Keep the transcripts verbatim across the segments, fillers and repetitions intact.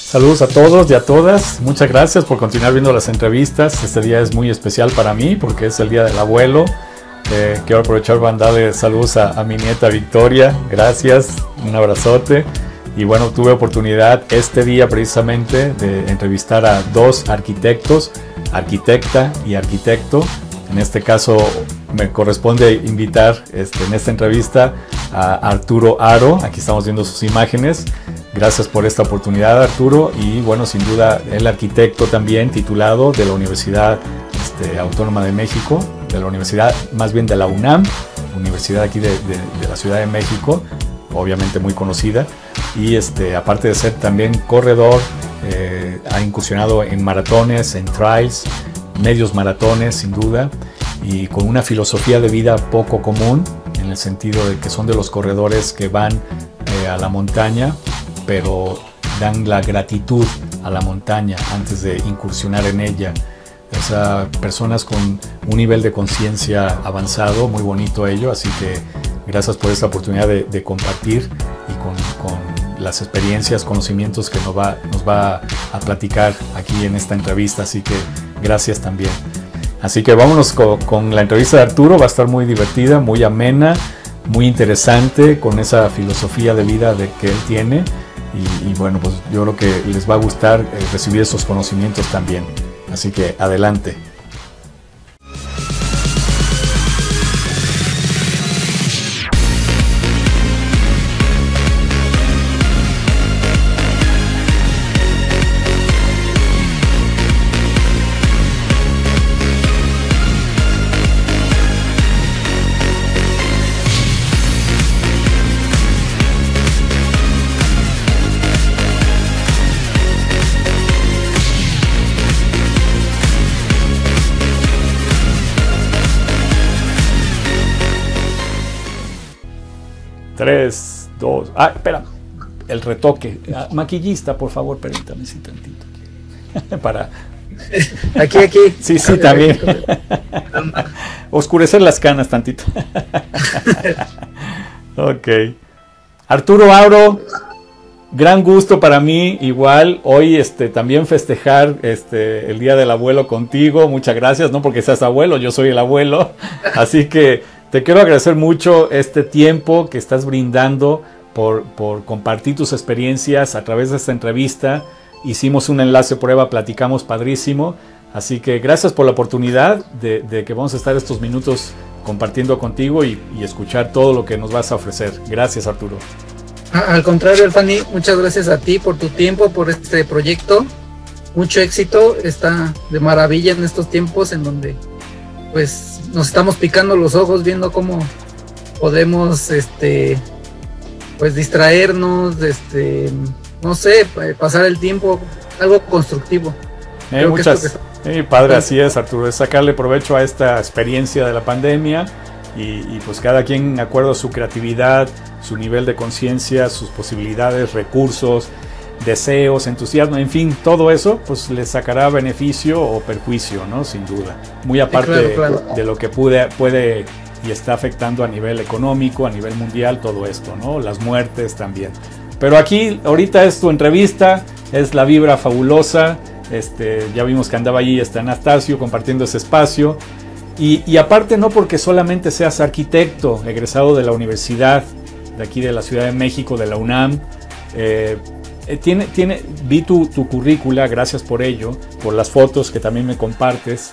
Saludos a todos y a todas. Muchas gracias por continuar viendo las entrevistas. Este día es muy especial para mí porque es el Día del Abuelo. Eh, quiero aprovechar para darle saludos a, a mi nieta Victoria. Gracias, un abrazote. Y bueno, tuve oportunidad este día precisamente de entrevistar a dos arquitectos, arquitecta y arquitecto. En este caso me corresponde invitar este, en esta entrevista a Arturo Haro. Aquí estamos viendo sus imágenes. Gracias por esta oportunidad, Arturo. Y bueno, sin duda, el arquitecto también titulado de la Universidad este, Autónoma de México, de la Universidad, más bien de la UNAM, Universidad aquí de, de, de la Ciudad de México, obviamente muy conocida. Y este, aparte de ser también corredor, eh, ha incursionado en maratones, en trails, medios maratones, sin duda, y con una filosofía de vida poco común, en el sentido de que son de los corredores que van eh, a la montaña, pero dan la gratitud a la montaña antes de incursionar en ella. O sea, personas con un nivel de conciencia avanzado, muy bonito ello, así que gracias por esta oportunidad de, de compartir y con, con las experiencias, conocimientos que nos va, nos va a platicar aquí en esta entrevista, así que gracias también. Así que vámonos con, con la entrevista de Arturo. Va a estar muy divertida, muy amena, muy interesante, con esa filosofía de vida de que él tiene. Y, y bueno, pues yo creo que les va a gustar eh, recibir esos conocimientos también. Así que adelante. Tres, dos, ah, espera, el retoque. Ah, maquillista, por favor, permítame si tantito. Para... Aquí, aquí. Sí, sí, también. Oscurecer las canas tantito. Ok. Arturo Haro, gran gusto para mí, igual, hoy este, también festejar este, el Día del Abuelo contigo. Muchas gracias, no porque seas abuelo, yo soy el abuelo. Así que te quiero agradecer mucho este tiempo que estás brindando por, por compartir tus experiencias a través de esta entrevista. Hicimos un enlace prueba, platicamos padrísimo. Así que gracias por la oportunidad de, de que vamos a estar estos minutos compartiendo contigo y, y escuchar todo lo que nos vas a ofrecer. Gracias, Arturo. Al contrario, Fanny, muchas gracias a ti por tu tiempo, por este proyecto. Mucho éxito, está de maravilla en estos tiempos en donde pues nos estamos picando los ojos viendo cómo podemos este pues distraernos, este no sé, pasar el tiempo, algo constructivo. Eh, muchas, que... eh, padre, así es, Arturo, es sacarle provecho a esta experiencia de la pandemia y, y pues cada quien, de acuerdo a su creatividad, su nivel de conciencia, sus posibilidades, recursos, deseos, entusiasmo, en fin, todo eso pues le sacará beneficio o perjuicio, ¿no? Sin duda. Muy aparte sí, claro, claro. de lo que puede, puede y está afectando a nivel económico, a nivel mundial, todo esto, ¿no? Las muertes también. Pero aquí, ahorita es tu entrevista, es la vibra fabulosa, este, ya vimos que andaba allí está Anastasio compartiendo ese espacio. Y, y aparte no porque solamente seas arquitecto, egresado de la universidad de aquí de la Ciudad de México, de la UNAM, eh, Eh, tiene, tiene, vi tu, tu currícula, gracias por ello, por las fotos que también me compartes.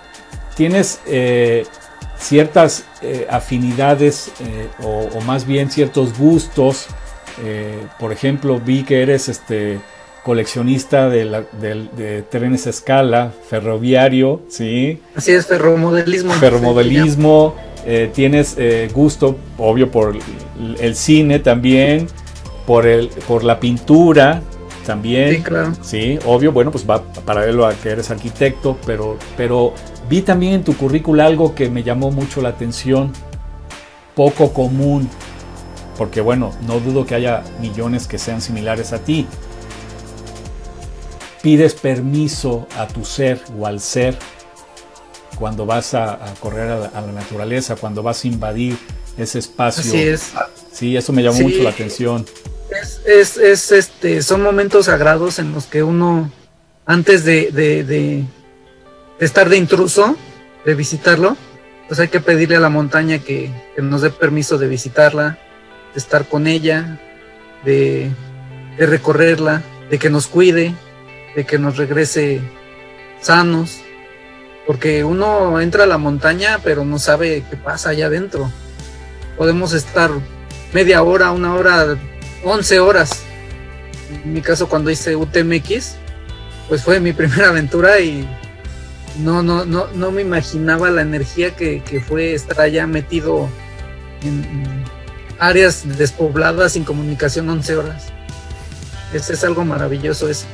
Tienes eh, ciertas eh, afinidades eh, o, o más bien ciertos gustos. Eh, por ejemplo, vi que eres este, coleccionista de, la, de, de trenes a escala, ferroviario, ¿sí? Así es, ferromodelismo. Ferromodelismo, eh, tienes eh, gusto, obvio, por el, el cine también. Por, el, por la pintura también, sí, claro. Sí, obvio, bueno, pues va paralelo a que eres arquitecto, pero, pero vi también en tu currícula algo que me llamó mucho la atención, poco común, porque bueno, no dudo que haya millones que sean similares a ti. Pides permiso a tu ser o al ser cuando vas a, a correr a la, a la naturaleza, cuando vas a invadir ese espacio. Así es. Sí, eso me llamó sí. mucho la atención. Es, es, es este, son momentos sagrados en los que uno, antes de, de, de, de estar de intruso, de visitarlo, pues hay que pedirle a la montaña que, que nos dé permiso de visitarla, de estar con ella, de, de recorrerla, de que nos cuide, de que nos regrese sanos, porque uno entra a la montaña pero no sabe qué pasa allá adentro. Podemos estar media hora, una hora, once horas. En mi caso, cuando hice U T M X, pues fue mi primera aventura y no, no, no, no me imaginaba la energía que, que fue estar allá metido en, en áreas despobladas sin comunicación once horas. Ese es algo maravilloso eso.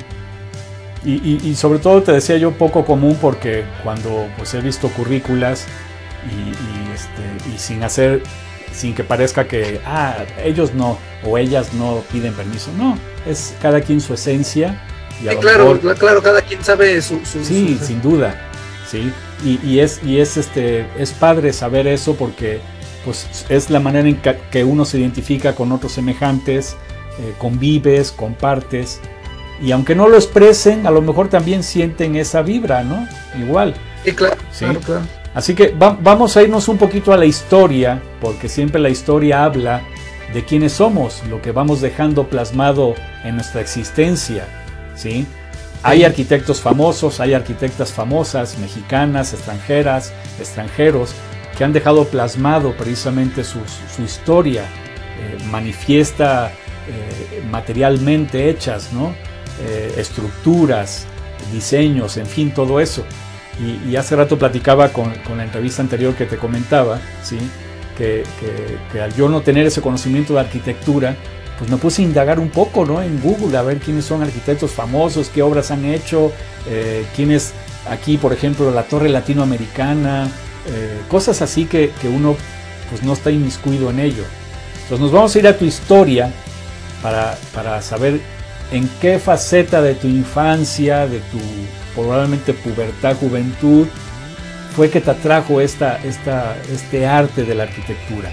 Y, y, y sobre todo te decía yo poco común, porque cuando pues he visto currículas y, y, este, y sin hacer, sin que parezca que ah, ellos no o ellas no piden permiso, no, es cada quien su esencia. Y sí, claro, mejor, claro, cada quien sabe su, su sí, su... sin duda, sí, y, y es y es este es padre saber eso, porque pues es la manera en que, que uno se identifica con otros semejantes, eh, convives, compartes. Y aunque no lo expresen, a lo mejor también sienten esa vibra, ¿no? Igual. Sí, claro, ¿sí? claro, claro. Así que va, vamos a irnos un poquito a la historia, porque siempre la historia habla de quiénes somos, lo que vamos dejando plasmado en nuestra existencia, ¿sí? Hay arquitectos famosos, hay arquitectas famosas, mexicanas, extranjeras, extranjeros, que han dejado plasmado precisamente su, su historia, eh, manifiesta eh, materialmente hechas, ¿no? Eh, estructuras, diseños, en fin, todo eso. Y, y hace rato platicaba con, con la entrevista anterior que te comentaba, ¿sí? que, que, que al yo no tener ese conocimiento de arquitectura, pues me puse a indagar un poco, ¿no? En Google, a ver quiénes son arquitectos famosos, qué obras han hecho, eh, quiénes aquí, por ejemplo, la Torre Latinoamericana, eh, cosas así que, que uno pues no está inmiscuido en ello. Entonces nos vamos a ir a tu historia para, para saber en qué faceta de tu infancia, de tu probablemente pubertad, juventud, fue que te atrajo esta, esta, este arte de la arquitectura.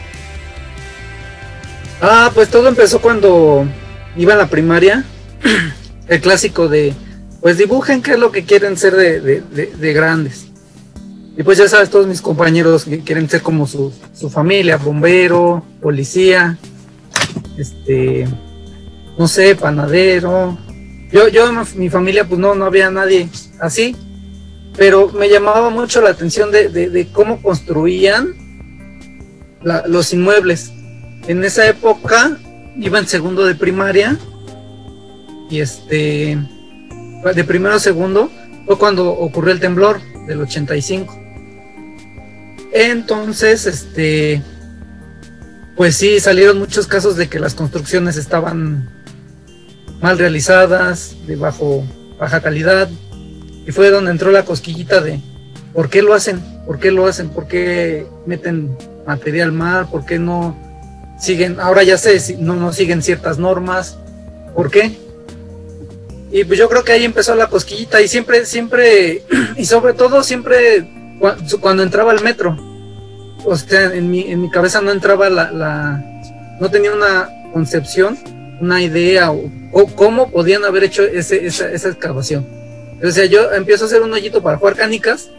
Ah, pues todo empezó cuando iba a la primaria. El clásico de, pues dibujen qué es lo que quieren ser de, de, de, de grandes. Y pues ya sabes, todos mis compañeros quieren ser como su, su familia, bombero, policía, este... no sé, panadero. Yo, yo, mi familia, pues no, no había nadie así, pero me llamaba mucho la atención de, de, de cómo construían la, los inmuebles. En esa época iba en segundo de primaria y este, de primero a segundo fue cuando ocurrió el temblor del ochenta y cinco. Entonces, este, pues sí, salieron muchos casos de que las construcciones estaban mal realizadas, de bajo, baja calidad, y fue donde entró la cosquillita de ¿por qué lo hacen? ¿Por qué lo hacen? ¿Por qué meten material mal? ¿Por qué no siguen? Ahora ya sé, no, no siguen ciertas normas. ¿Por qué? Y pues yo creo que ahí empezó la cosquillita, y siempre, siempre, y sobre todo siempre cuando entraba el metro, o sea, en mi, en mi cabeza no entraba la, la, no tenía una concepción, una idea o, o cómo podían haber hecho ese, esa, esa excavación. O sea, yo empiezo a hacer un hoyito para jugar canicas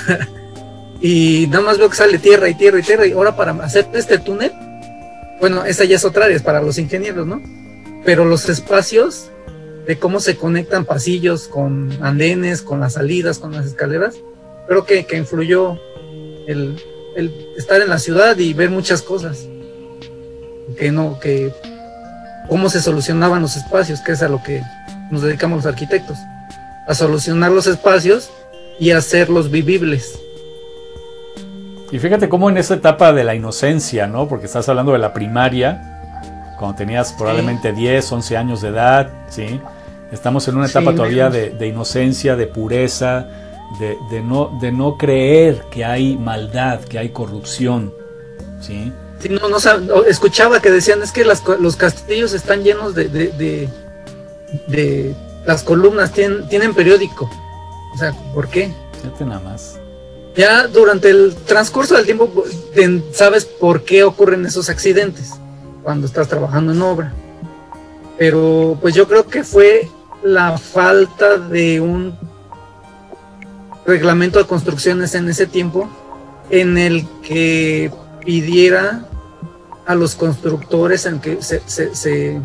y nada más veo que sale tierra y tierra y tierra, y ahora para hacer este túnel, bueno, esa ya es otra área, es para los ingenieros, ¿no? Pero los espacios de cómo se conectan pasillos con andenes, con las salidas, con las escaleras, creo que, que influyó el, el estar en la ciudad y ver muchas cosas, que no, que cómo se solucionaban los espacios, que es a lo que nos dedicamos los arquitectos, a solucionar los espacios y hacerlos vivibles. Y fíjate cómo en esa etapa de la inocencia, ¿no? Porque estás hablando de la primaria, cuando tenías probablemente sí. diez, once años de edad, ¿sí? Estamos en una etapa sí, todavía de, de inocencia, de pureza, de, de, no, de no creer que hay maldad, que hay corrupción, ¿sí? Sí, no, no, escuchaba que decían, es que las, los castillos están llenos de, de, de, de las columnas, tienen, tienen periódico. O sea, ¿por qué? Fíjate nada más. Ya durante el transcurso del tiempo sabes por qué ocurren esos accidentes cuando estás trabajando en obra. pero pues yo creo que fue la falta de un reglamento de construcciones en ese tiempo en el que pidiera a los constructores en que se, se, se,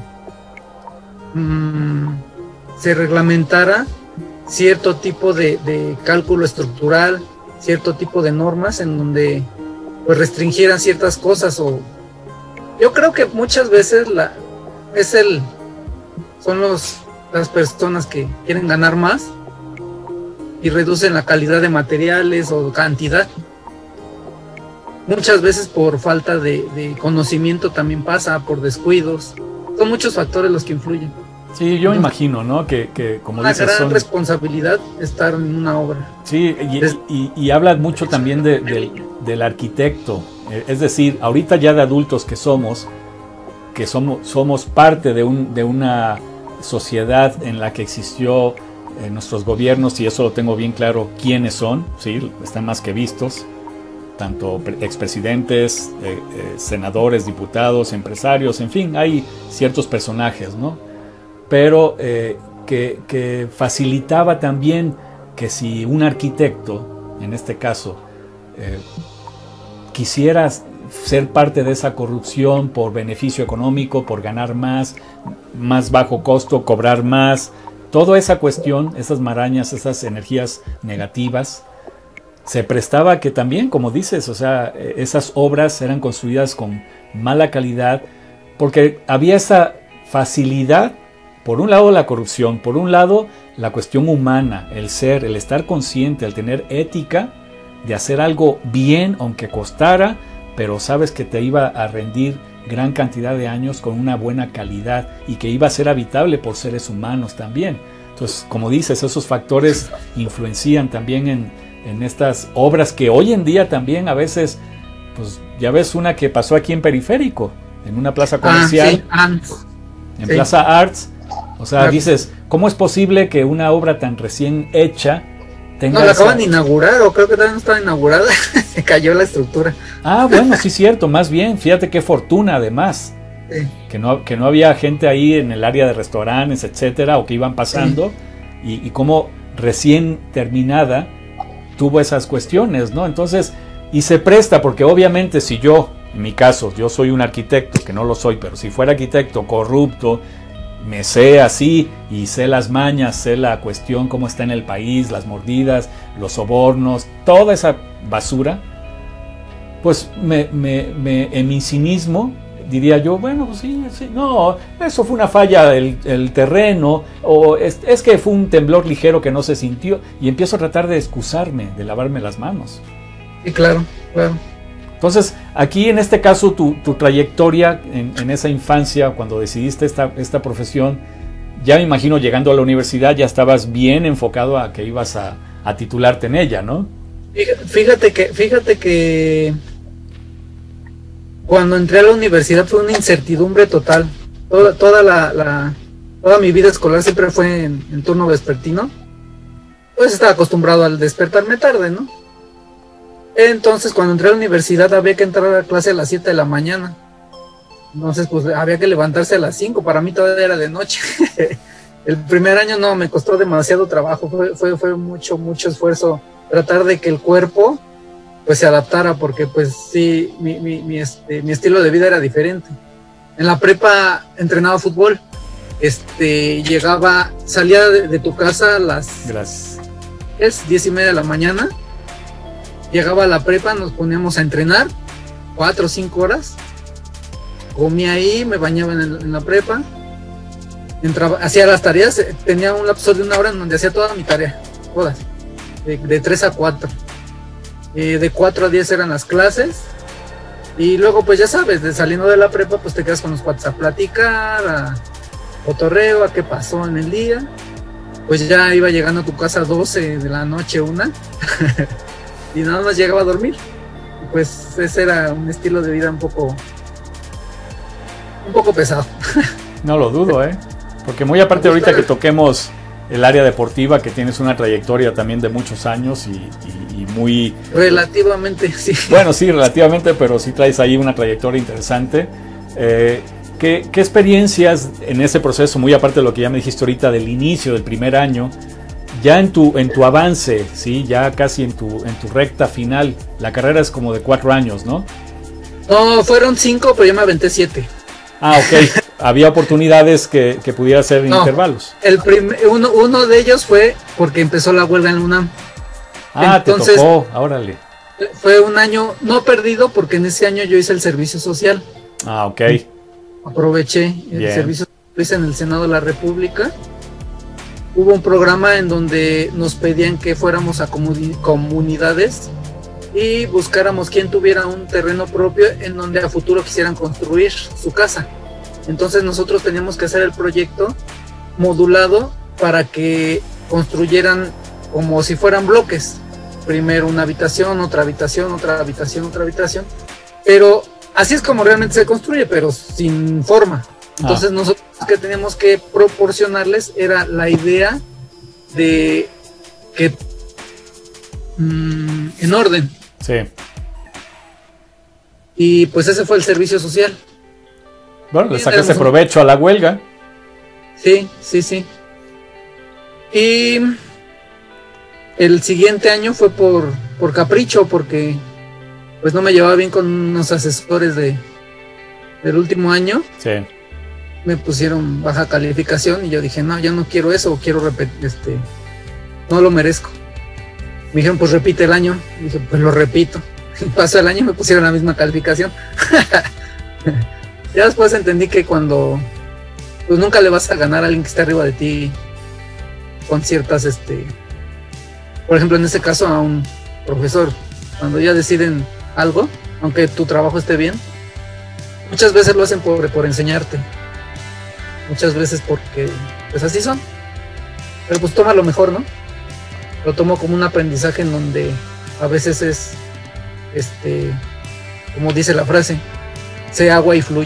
mmm, se reglamentara cierto tipo de, de cálculo estructural, cierto tipo de normas en donde pues restringieran ciertas cosas. O yo creo que muchas veces la es el son los las personas que quieren ganar más y reducen la calidad de materiales o cantidad. Muchas veces por falta de, de conocimiento también pasa, por descuidos. Son muchos factores los que influyen. Sí, yo me imagino, ¿no? Que, que como una dices, gran son... responsabilidad estar en una obra. Sí, y, y, y habla mucho también de, de, del arquitecto. Es decir, ahorita ya de adultos que somos, que somos, somos parte de, un, de una sociedad en la que existió eh, nuestros gobiernos, y eso lo tengo bien claro quiénes son, ¿sí? Están más que vistos, tanto expresidentes, eh, eh, senadores, diputados, empresarios, en fin, hay ciertos personajes, ¿no? Pero eh, que, que facilitaba también que si un arquitecto, en este caso, eh, quisiera ser parte de esa corrupción por beneficio económico, por ganar más, más bajo costo, cobrar más, toda esa cuestión, esas marañas, esas energías negativas, se prestaba que también, como dices, o sea, esas obras eran construidas con mala calidad, porque había esa facilidad, por un lado la corrupción, por un lado la cuestión humana, el ser, el estar consciente, el tener ética de hacer algo bien, aunque costara, pero sabes que te iba a rendir gran cantidad de años con una buena calidad y que iba a ser habitable por seres humanos también. Entonces, como dices, esos factores influencian también en, en estas obras que hoy en día también a veces, pues ya ves una que pasó aquí en Periférico, en una plaza comercial, ah, sí. en sí. Plaza Arts. O sea, dices, ¿cómo es posible que una obra tan recién hecha tenga no, la esa... acaban de inaugurar, o creo que todavía no estaba inaugurada, se cayó la estructura. Ah, bueno, sí, cierto, más bien, fíjate qué fortuna además, sí. que, no, que no había gente ahí en el área de restaurantes, etcétera, o que iban pasando, sí. y, y cómo recién terminada tuvo esas cuestiones, ¿no? Entonces, y se presta, porque obviamente si yo, en mi caso, yo soy un arquitecto, que no lo soy, pero si fuera arquitecto corrupto, me sé así y sé las mañas, sé la cuestión, cómo está en el país, las mordidas, los sobornos, toda esa basura, pues me, me, me, en mi cinismo diría yo, bueno, pues sí, sí, no, eso fue una falla del el terreno, o es, es que fue un temblor ligero que no se sintió, y empiezo a tratar de excusarme, de lavarme las manos. Sí, claro, claro. Entonces, aquí en este caso, tu, tu trayectoria en, en esa infancia, cuando decidiste esta, esta profesión, ya me imagino llegando a la universidad ya estabas bien enfocado a que ibas a, a titularte en ella, ¿no? Fíjate que, fíjate que cuando entré a la universidad fue una incertidumbre total. Toda, toda, la, la, toda mi vida escolar siempre fue en, en turno vespertino. Pues estaba acostumbrado al despertarme tarde, ¿no? Entonces, cuando entré a la universidad había que entrar a clase a las siete de la mañana. Entonces, pues había que levantarse a las cinco. Para mí todavía era de noche. El primer año no, me costó demasiado trabajo. Fue, fue, fue mucho, mucho esfuerzo tratar de que el cuerpo pues se adaptara, porque pues sí, mi, mi, mi, este, mi estilo de vida era diferente. En la prepa entrenaba fútbol. Este, llegaba, salía de, de tu casa a las Gracias. es diez y media de la mañana. Llegaba a la prepa, nos poníamos a entrenar cuatro o cinco horas, comía ahí, me bañaba en, el, en la prepa, entraba, hacía las tareas, tenía un lapso de una hora en donde hacía toda mi tarea, todas, de, de tres a cuatro, eh, de cuatro a diez eran las clases, y luego pues ya sabes, de saliendo de la prepa pues te quedas con los cuates a platicar, a cotorreo, a qué pasó en el día, pues ya iba llegando a tu casa a doce de la noche, una, y nada más llegaba a dormir. Pues ese era un estilo de vida un poco un poco pesado. No lo dudo, ¿eh? Porque muy aparte ahorita que toquemos el área deportiva, que tienes una trayectoria también de muchos años y, y, y muy... Relativamente, sí. Bueno, sí, relativamente, pero sí traes ahí una trayectoria interesante. Eh, ¿qué, qué experiencias en ese proceso, muy aparte de lo que ya me dijiste ahorita del inicio del primer año, ya en tu, en tu avance, ¿sí? Ya casi en tu, en tu recta final, la carrera es como de cuatro años, ¿no? No, fueron cinco, pero yo me aventé siete. Ah, ok. Había oportunidades que, que pudiera ser en no, intervalos. El uno, uno de ellos fue porque empezó la huelga en la UNAM. Ah, entonces, te tocó, órale. Fue un año no perdido porque en ese año yo hice el servicio social. Ah, ok. Aproveché el Bien. servicio social en el Senado de la República. Hubo un programa en donde nos pedían que fuéramos a comunidades y buscáramos quien tuviera un terreno propio en donde a futuro quisieran construir su casa. Entonces nosotros teníamos que hacer el proyecto modulado para que construyeran como si fueran bloques. Primero una habitación, otra habitación, otra habitación, otra habitación. Pero así es como realmente se construye, pero sin forma. Entonces ah. nosotros lo que teníamos que proporcionarles era la idea de que mmm, en orden. Sí. Y pues ese fue el servicio social. Bueno, le sacaste provecho a la huelga. Sí, sí, sí. Y el siguiente año fue por, por capricho, porque pues no me llevaba bien con unos asesores de del último año. Sí. Me pusieron baja calificación y yo dije, no, yo no quiero eso, quiero repetir, este, no lo merezco. Me dijeron, pues repite el año. Y dije, pues lo repito. Y pasó el año y me pusieron la misma calificación. Ya después entendí que cuando, pues nunca le vas a ganar a alguien que esté arriba de ti con ciertas, este, por ejemplo, en este caso a un profesor, cuando ya deciden algo, aunque tu trabajo esté bien, muchas veces lo hacen por, por enseñarte, muchas veces porque, pues así son, pero pues toma lo mejor, ¿no? Lo tomo como un aprendizaje en donde a veces es, este, como dice la frase, sé agua y fluye.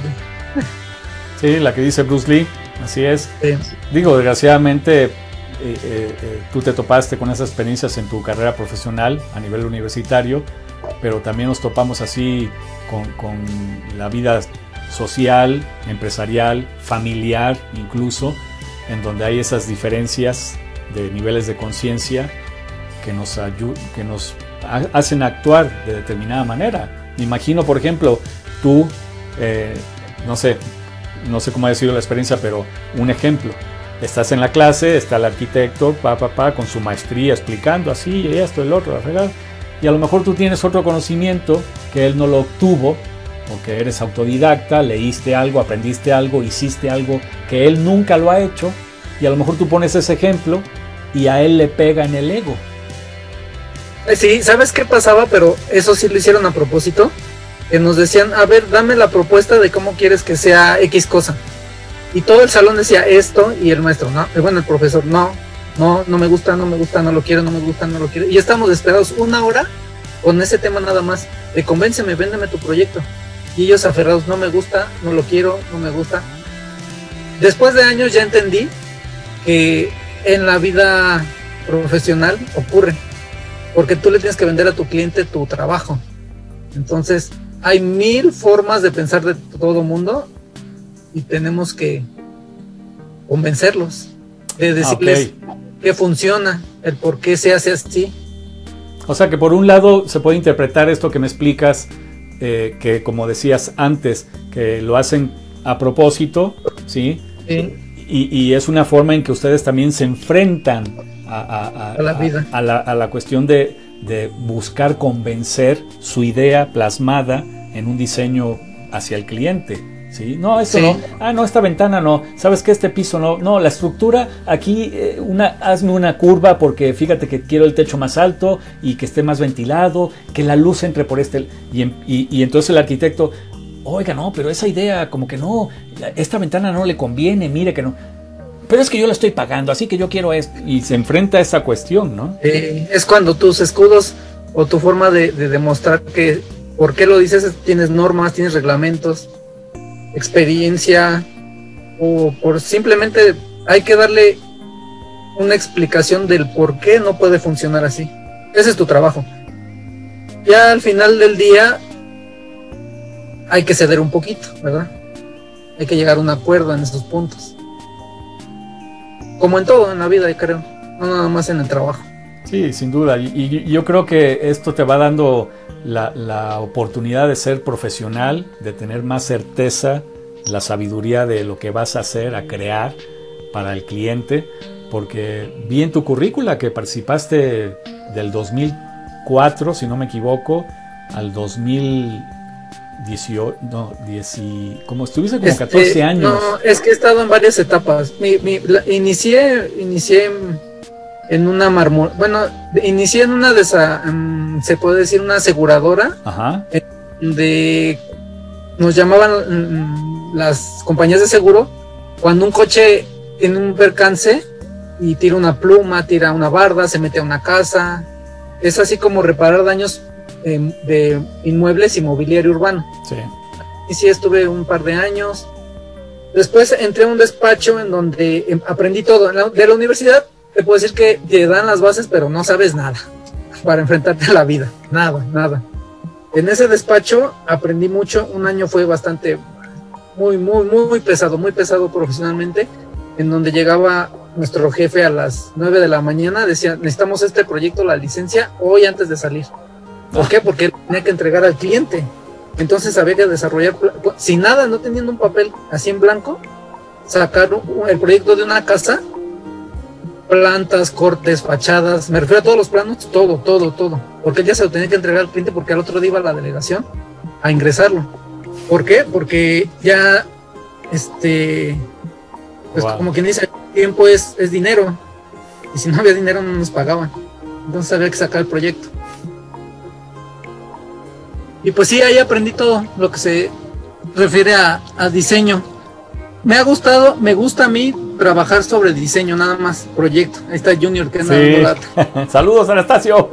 Sí, la que dice Bruce Lee, así es. Sí. Digo, desgraciadamente, eh, eh, eh, tú te topaste con esas experiencias en tu carrera profesional a nivel universitario, pero también nos topamos así con, con la vida social, empresarial, familiar incluso, en donde hay esas diferencias de niveles de conciencia que nos ayud- que nos ha- hacen actuar de determinada manera. Me imagino, por ejemplo, tú, eh, no sé, no sé cómo ha sido la experiencia, pero un ejemplo, estás en la clase, está el arquitecto, pa, pa, pa, con su maestría explicando así, y esto, el otro, la fregada, y a lo mejor tú tienes otro conocimiento que él no lo obtuvo, porque eres autodidacta, leíste algo, aprendiste algo, hiciste algo que él nunca lo ha hecho, y a lo mejor tú pones ese ejemplo y a él le pega en el ego. Sí, ¿sabes qué pasaba? Pero eso sí lo hicieron a propósito, que nos decían, a ver, dame la propuesta de cómo quieres que sea X cosa. Y todo el salón decía esto, y el maestro, no, bueno, el profesor, no, no, no me gusta, no me gusta, no lo quiero, no me gusta, no lo quiero. Y estamos esperados una hora con ese tema nada más, de convénceme, véndeme tu proyecto. Y ellos aferrados, no me gusta, no lo quiero, no me gusta. Después de años ya entendí que en la vida profesional ocurre, porque tú le tienes que vender a tu cliente tu trabajo. Entonces, hay mil formas de pensar de todo mundo y tenemos que convencerlos, de decirles okay. que funciona, el por qué se hace así. O sea que por un lado se puede interpretar esto que me explicas, eh, que como decías antes, que lo hacen a propósito, ¿sí? Sí. Y, y es una forma en que ustedes también se enfrentan a, a, a, a la vida, a, a, la, a la cuestión de, de buscar convencer su idea plasmada en un diseño hacia el cliente, ¿sí? No, esto sí. no, ah, no, esta ventana no, ¿sabes qué? Este piso no, no, la estructura aquí, eh, una, hazme una curva porque fíjate que quiero el techo más alto y que esté más ventilado, que la luz entre por este, y, y, y entonces el arquitecto, oiga, no, pero esa idea como que no, esta ventana no le conviene, mire que no, pero es que yo la estoy pagando, así que yo quiero esto, y se enfrenta a esa cuestión, ¿no? Eh, es cuando tus escudos o tu forma de, de demostrar que por qué lo dices, tienes normas, tienes reglamentos, experiencia, o por simplemente hay que darle una explicación del por qué no puede funcionar así. Ese es tu trabajo. Ya al final del día hay que ceder un poquito, ¿verdad? hay que llegar a un acuerdo en esos puntos. Como en todo en la vida, creo, no nada más en el trabajo. Sí, sin duda, y, y yo creo que esto te va dando la, la oportunidad de ser profesional, de tener más certeza, la sabiduría de lo que vas a hacer, a crear para el cliente, porque vi en tu currícula que participaste del dos mil cuatro, si no me equivoco, al dos mil dieciocho, no, diez, como estuviste como catorce este, años. No, es que he estado en varias etapas. Mi, mi, la, inicié, inicié en, en una marmol, bueno, inicié en una de esa, um, se puede decir una aseguradora. Ajá. De nos llamaban um, las compañías de seguro cuando un coche tiene un percance y tira una pluma, tira una barda, se mete a una casa. Es así como reparar daños eh, de inmuebles y mobiliario urbano. Sí. Y sí, estuve un par de años. Después entré a un despacho en donde eh, aprendí todo. La, de la universidad te puedo decir que te dan las bases, pero no sabes nada para enfrentarte a la vida. Nada, nada. En ese despacho aprendí mucho. Un año fue bastante, muy, muy, muy pesado, muy pesado profesionalmente, en donde llegaba nuestro jefe a las nueve de la mañana, decía, necesitamos este proyecto, la licencia, hoy antes de salir. ¿Por qué? Porque él tenía que entregar al cliente. Entonces había que desarrollar, sin nada, no teniendo un papel así en blanco, sacar el proyecto de una casa, plantas, cortes, fachadas, me refiero a todos los planos, todo, todo, todo. Porque él ya se lo tenía que entregar al cliente porque al otro día iba a la delegación a ingresarlo. ¿Por qué? Porque ya, este, pues wow. Como quien dice, tiempo es, es dinero, y si no había dinero no nos pagaban, entonces había que sacar el proyecto. Y pues sí, ahí aprendí todo lo que se refiere a, a diseño. Me ha gustado, me gusta a mí trabajar sobre diseño, nada más, proyecto. Ahí está Junior que anda sí. dando lata. Saludos, Anastasio.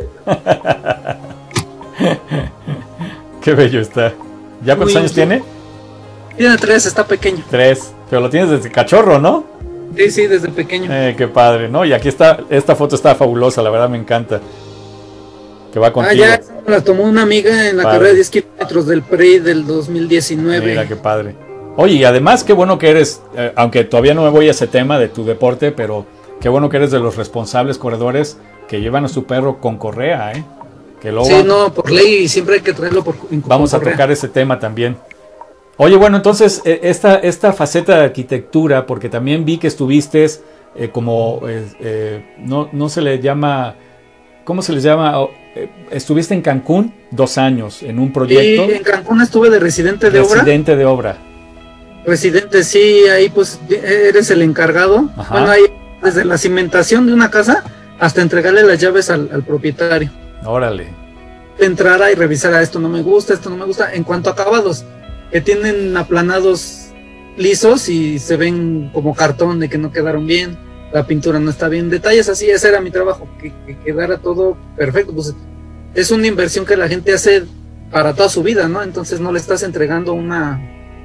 Qué bello está. ¿Ya cuántos Muy años bien. tiene? Tiene tres, está pequeño. Tres, pero lo tienes desde cachorro, ¿no? Sí, sí, desde pequeño. Eh, qué padre, ¿no? Y aquí está, esta foto está fabulosa, la verdad me encanta. Que va contigo. Ah, ya la tomó una amiga en la padre. carrera de diez kilómetros del P R I del dos mil diecinueve. Mira, qué padre. Oye, y además, qué bueno que eres, eh, aunque todavía no me voy a ese tema de tu deporte, pero qué bueno que eres de los responsables corredores que llevan a su perro con correa, ¿eh? Que luego sí, no, por ley siempre hay que traerlo por con Vamos correa. a tocar ese tema también. Oye, bueno, entonces, eh, esta, esta faceta de arquitectura, porque también vi que estuviste eh, como, eh, eh, no, no se le llama, ¿cómo se les llama? Oh, eh, estuviste en Cancún dos años en un proyecto. Sí, en Cancún estuve de residente de residente obra. Residente de obra. Residente, sí, ahí pues eres el encargado. Ajá. Bueno, ahí desde la cimentación de una casa hasta entregarle las llaves al, al propietario. Órale. Entrara y revisara, esto no me gusta, esto no me gusta. En cuanto a acabados, que tienen aplanados lisos y se ven como cartón de que no quedaron bien, la pintura no está bien, detalles así, ese era mi trabajo, que, que quedara todo perfecto. Pues es una inversión que la gente hace para toda su vida, ¿no? Entonces no le estás entregando una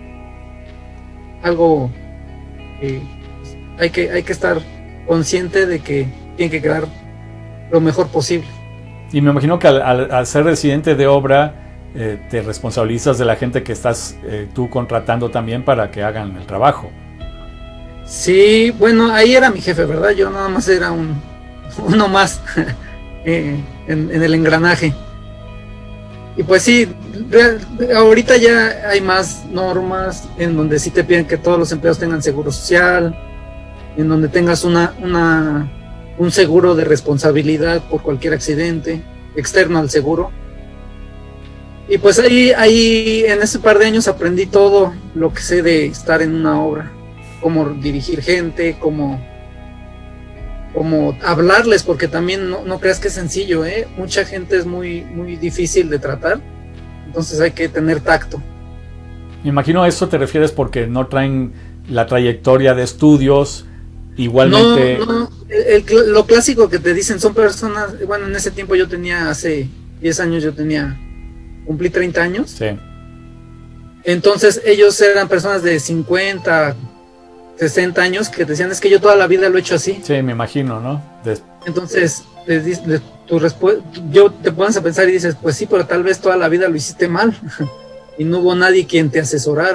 algo que hay que hay que estar consciente de que tiene que quedar lo mejor posible. Y me imagino que al, al, al ser residente de obra eh, te responsabilizas de la gente que estás eh, tú contratando también para que hagan el trabajo. Sí, bueno, ahí era mi jefe, ¿verdad? Yo nada más era un uno más eh, en, en el engranaje. Y pues sí, real, ahorita ya hay más normas en donde sí te piden que todos los empleados tengan seguro social, en donde tengas una, una un seguro de responsabilidad por cualquier accidente externo al seguro. Y pues ahí, ahí en ese par de años aprendí todo lo que sé de estar en una obra, cómo dirigir gente, cómo, cómo hablarles, porque también no, no creas que es sencillo, ¿eh? Mucha gente es muy, muy difícil de tratar, entonces hay que tener tacto. Me imagino a eso te refieres porque no traen la trayectoria de estudios, igualmente... No, no, el, el, lo clásico que te dicen son personas, bueno, en ese tiempo yo tenía, hace diez años yo tenía, cumplí treinta años. Sí. Entonces ellos eran personas de cincuenta, sesenta años que decían, es que yo toda la vida lo he hecho así. Sí, me imagino, ¿no? Des... Entonces, les, les, tu yo te pones a pensar y dices, pues sí, pero tal vez toda la vida lo hiciste mal y no hubo nadie quien te asesorara.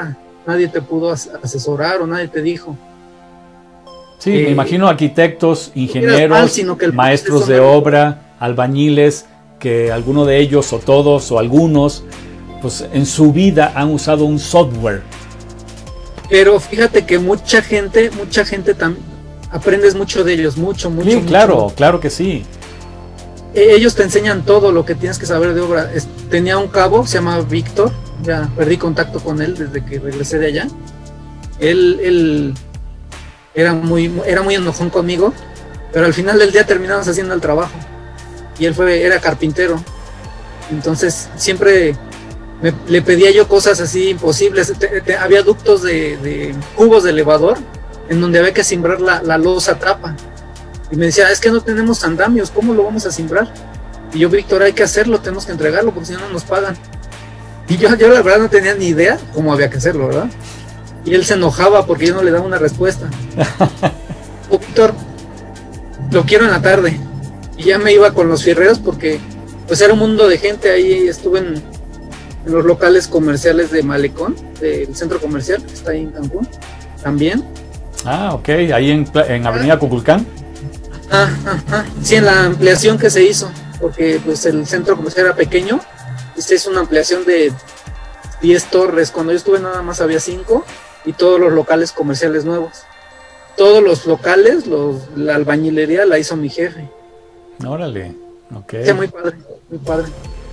nadie te pudo as asesorar o nadie te dijo. Sí, eh, me imagino arquitectos, ingenieros, mal, sino que el maestros de obra, albañiles, que alguno de ellos o todos o algunos, pues en su vida han usado un software. Pero fíjate que mucha gente, mucha gente también, aprendes mucho de ellos, mucho, mucho. Sí, mucho, claro, mucho. claro que sí. Ellos te enseñan todo lo que tienes que saber de obra. Es, tenía un cabo, se llama Víctor, ya perdí contacto con él desde que regresé de allá. Él, él era muy, era muy enojón conmigo, pero al final del día terminamos haciendo el trabajo. Y él fue, era carpintero. Entonces siempre me, le pedía yo cosas así imposibles. Te, te, había ductos de, de cubos de elevador en donde había que cimbrar la, la losa tapa. Y me decía, es que no tenemos andamios, ¿cómo lo vamos a cimbrar? Y yo, Víctor, hay que hacerlo, tenemos que entregarlo, porque si no, no nos pagan. Y yo, yo la verdad no tenía ni idea cómo había que hacerlo, ¿verdad? Y él se enojaba porque yo no le daba una respuesta. Oh, Víctor, lo quiero en la tarde. Y ya me iba con los fierreros porque pues era un mundo de gente. Ahí estuve en, en los locales comerciales de Malecón, del centro comercial, que está ahí en Cancún, también. Ah, ok, ahí en, en Avenida Cuculcán. Ah, ah, ah, sí, en la ampliación que se hizo, porque pues el centro comercial era pequeño y se hizo una ampliación de diez torres. Cuando yo estuve nada más había cinco y todos los locales comerciales nuevos. Todos los locales, los, la albañilería la hizo mi jefe. Órale, ok. Sí, muy padre, muy padre.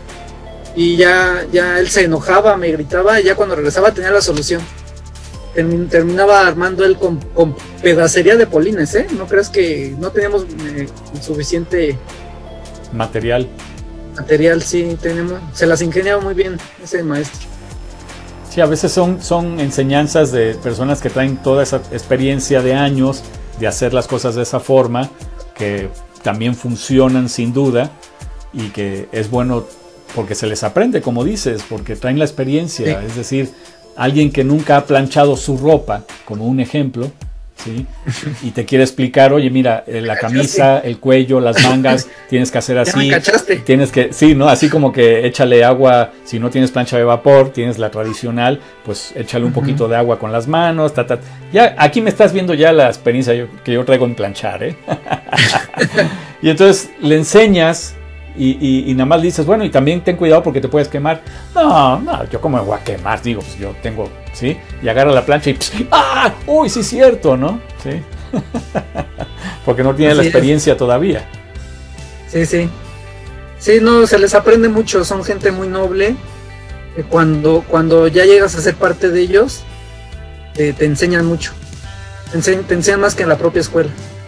Y ya, ya él se enojaba, me gritaba, y ya cuando regresaba tenía la solución. Termin, terminaba armando él con, con pedacería de polines, ¿eh? No creas que no teníamos eh, suficiente material. Material, sí, tenemos. Se las ingeniaba muy bien ese maestro. Sí, a veces son, son enseñanzas de personas que traen toda esa experiencia de años de hacer las cosas de esa forma, que también funcionan sin duda y que es bueno porque se les aprende, como dices, porque traen la experiencia. Sí. Es decir, alguien que nunca ha planchado su ropa, como un ejemplo, ¿sí? Y te quiere explicar, oye, mira, la camisa, el cuello, las mangas, tienes que hacer así. Ya me cachaste. Tienes que, sí, ¿no? Así como que échale agua, si no tienes plancha de vapor, tienes la tradicional, pues échale un uh-huh. poquito de agua con las manos, ta, ta. Ya, aquí me estás viendo ya la experiencia yo, que yo traigo en planchar, ¿eh? Y entonces le enseñas y, y, y nada más dices, bueno, y también ten cuidado porque te puedes quemar. No, no, yo como me voy a quemar, digo, pues yo tengo, ¿sí? Y agarra la plancha y, ¡ah! ¡Uy, sí es cierto!, ¿no? Sí. Porque no tiene Así la experiencia es. todavía. Sí, sí. Sí, no, se les aprende mucho, son gente muy noble. Que cuando, cuando ya llegas a ser parte de ellos, te, te enseñan mucho. Te enseñan, te enseñan más que en la propia escuela.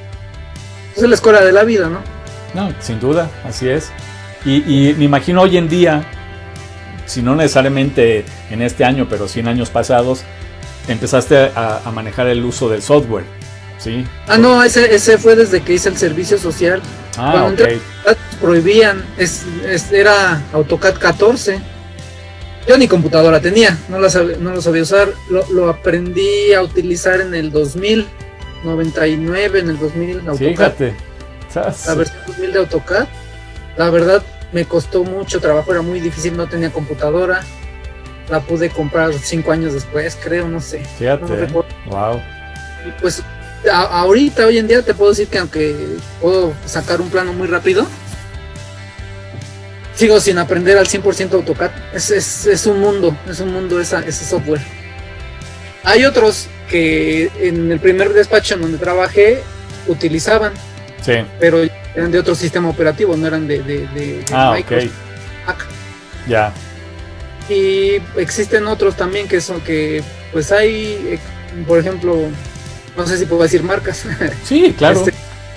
Es la escuela de la vida, ¿no? No, sin duda, así es. Y, y me imagino hoy en día, si no necesariamente en este año, pero sí en años pasados, empezaste a, a manejar el uso del software, ¿sí? Ah, no, ese, ese fue desde que hice el servicio social. Ah, Cuando ok. entré, prohibían, es, es, era AutoCAD catorce. Yo ni computadora tenía, no, la sabía, no lo sabía usar. Lo, lo aprendí a utilizar en el dos mil, noventa y nueve, en el dos mil, AutoCAD. Fíjate. La versión dos mil de AutoCAD. La verdad me costó mucho trabajo, era muy difícil, no tenía computadora. La pude comprar cinco años después, creo, no sé. Fíjate, no recuerdo. Wow. Y pues a, ahorita, hoy en día, te puedo decir que aunque puedo sacar un plano muy rápido, sigo sin aprender al cien por ciento AutoCAD. Es, es, es un mundo, es un mundo esa, ese software. Hay otros que en el primer despacho en donde trabajé utilizaban. Sí. Pero eran de otro sistema operativo, no eran de, de, de, de ah, Microsoft. Ok. Ya. Y existen otros también que son que, pues hay, por ejemplo, no sé si puedo decir marcas. Sí, claro. Este,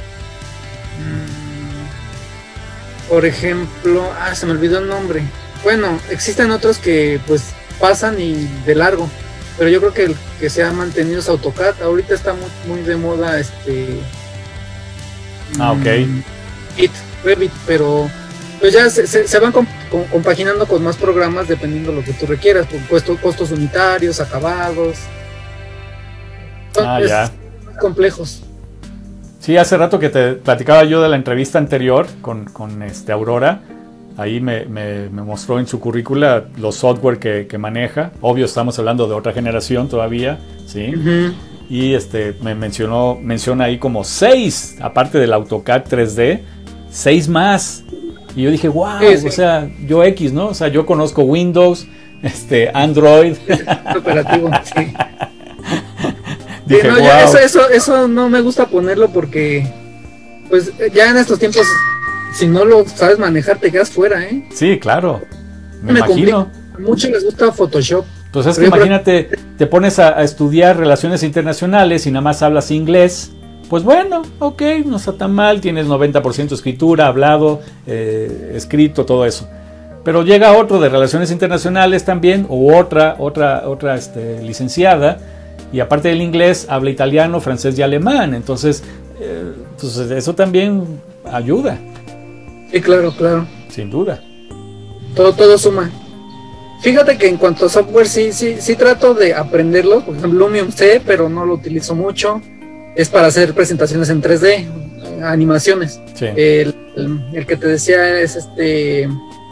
por ejemplo, ah, se me olvidó el nombre. Bueno, existen otros que pues pasan y de largo, pero yo creo que el que se ha mantenido es AutoCAD. Ahorita está muy, muy de moda este... Ah, ok. Revit, Revit, pero pues ya se, se, se van comp compaginando con más programas dependiendo de lo que tú requieras, por puesto, costos unitarios, acabados. Son, ah, es, ya. Más complejos. Sí, hace rato que te platicaba yo de la entrevista anterior con, con este Aurora, Ahí me, me, me mostró en su currícula los software que, que maneja. Obvio, estamos hablando de otra generación todavía, ¿sí? Uh-huh. Y este, me mencionó, menciona ahí como seis, aparte del AutoCAD tres D, seis más. Y yo dije, wow, sí, sí. O sea, yo X, ¿no? O sea, yo conozco Windows, este, Android. Operativo, sí. Dije, sí no, wow. ya eso, eso, eso no me gusta ponerlo porque, pues, ya en estos tiempos, si no lo sabes manejar, te quedas fuera, ¿eh? Sí, claro. Me, me imagino. Complica. A muchos les gusta Photoshop. Pues es que imagínate, te pones a, a estudiar relaciones internacionales y nada más hablas inglés. Pues bueno, ok, no está tan mal, tienes noventa por ciento escritura, hablado, eh, escrito, todo eso. Pero llega otro de relaciones internacionales también, o otra, otra, otra este, licenciada, y aparte del inglés habla italiano, francés y alemán. Entonces, eh, pues eso también ayuda. Sí, claro, claro. Sin duda. Todo, todo suma. Fíjate que en cuanto a software sí, sí, sí trato de aprenderlo. Por ejemplo, Lumion sé, pero no lo utilizo mucho. Es para hacer presentaciones en tres D, animaciones. Sí. El, el, el que te decía es este...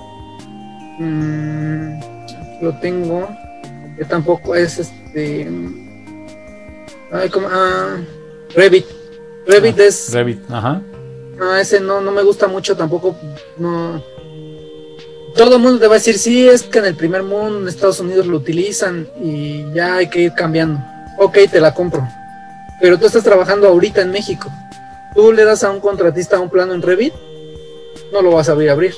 Mmm, lo tengo. Que tampoco es este... Ay, como, ah, Revit. Revit ah, es... Revit, ajá. No, ese no, no me gusta mucho tampoco. No. Todo el mundo te va a decir, sí, es que en el primer mundo, en Estados Unidos lo utilizan y ya hay que ir cambiando. Ok, te la compro. Pero tú estás trabajando ahorita en México. Tú le das a un contratista un plano en Revit, no lo vas a abrir. abrir.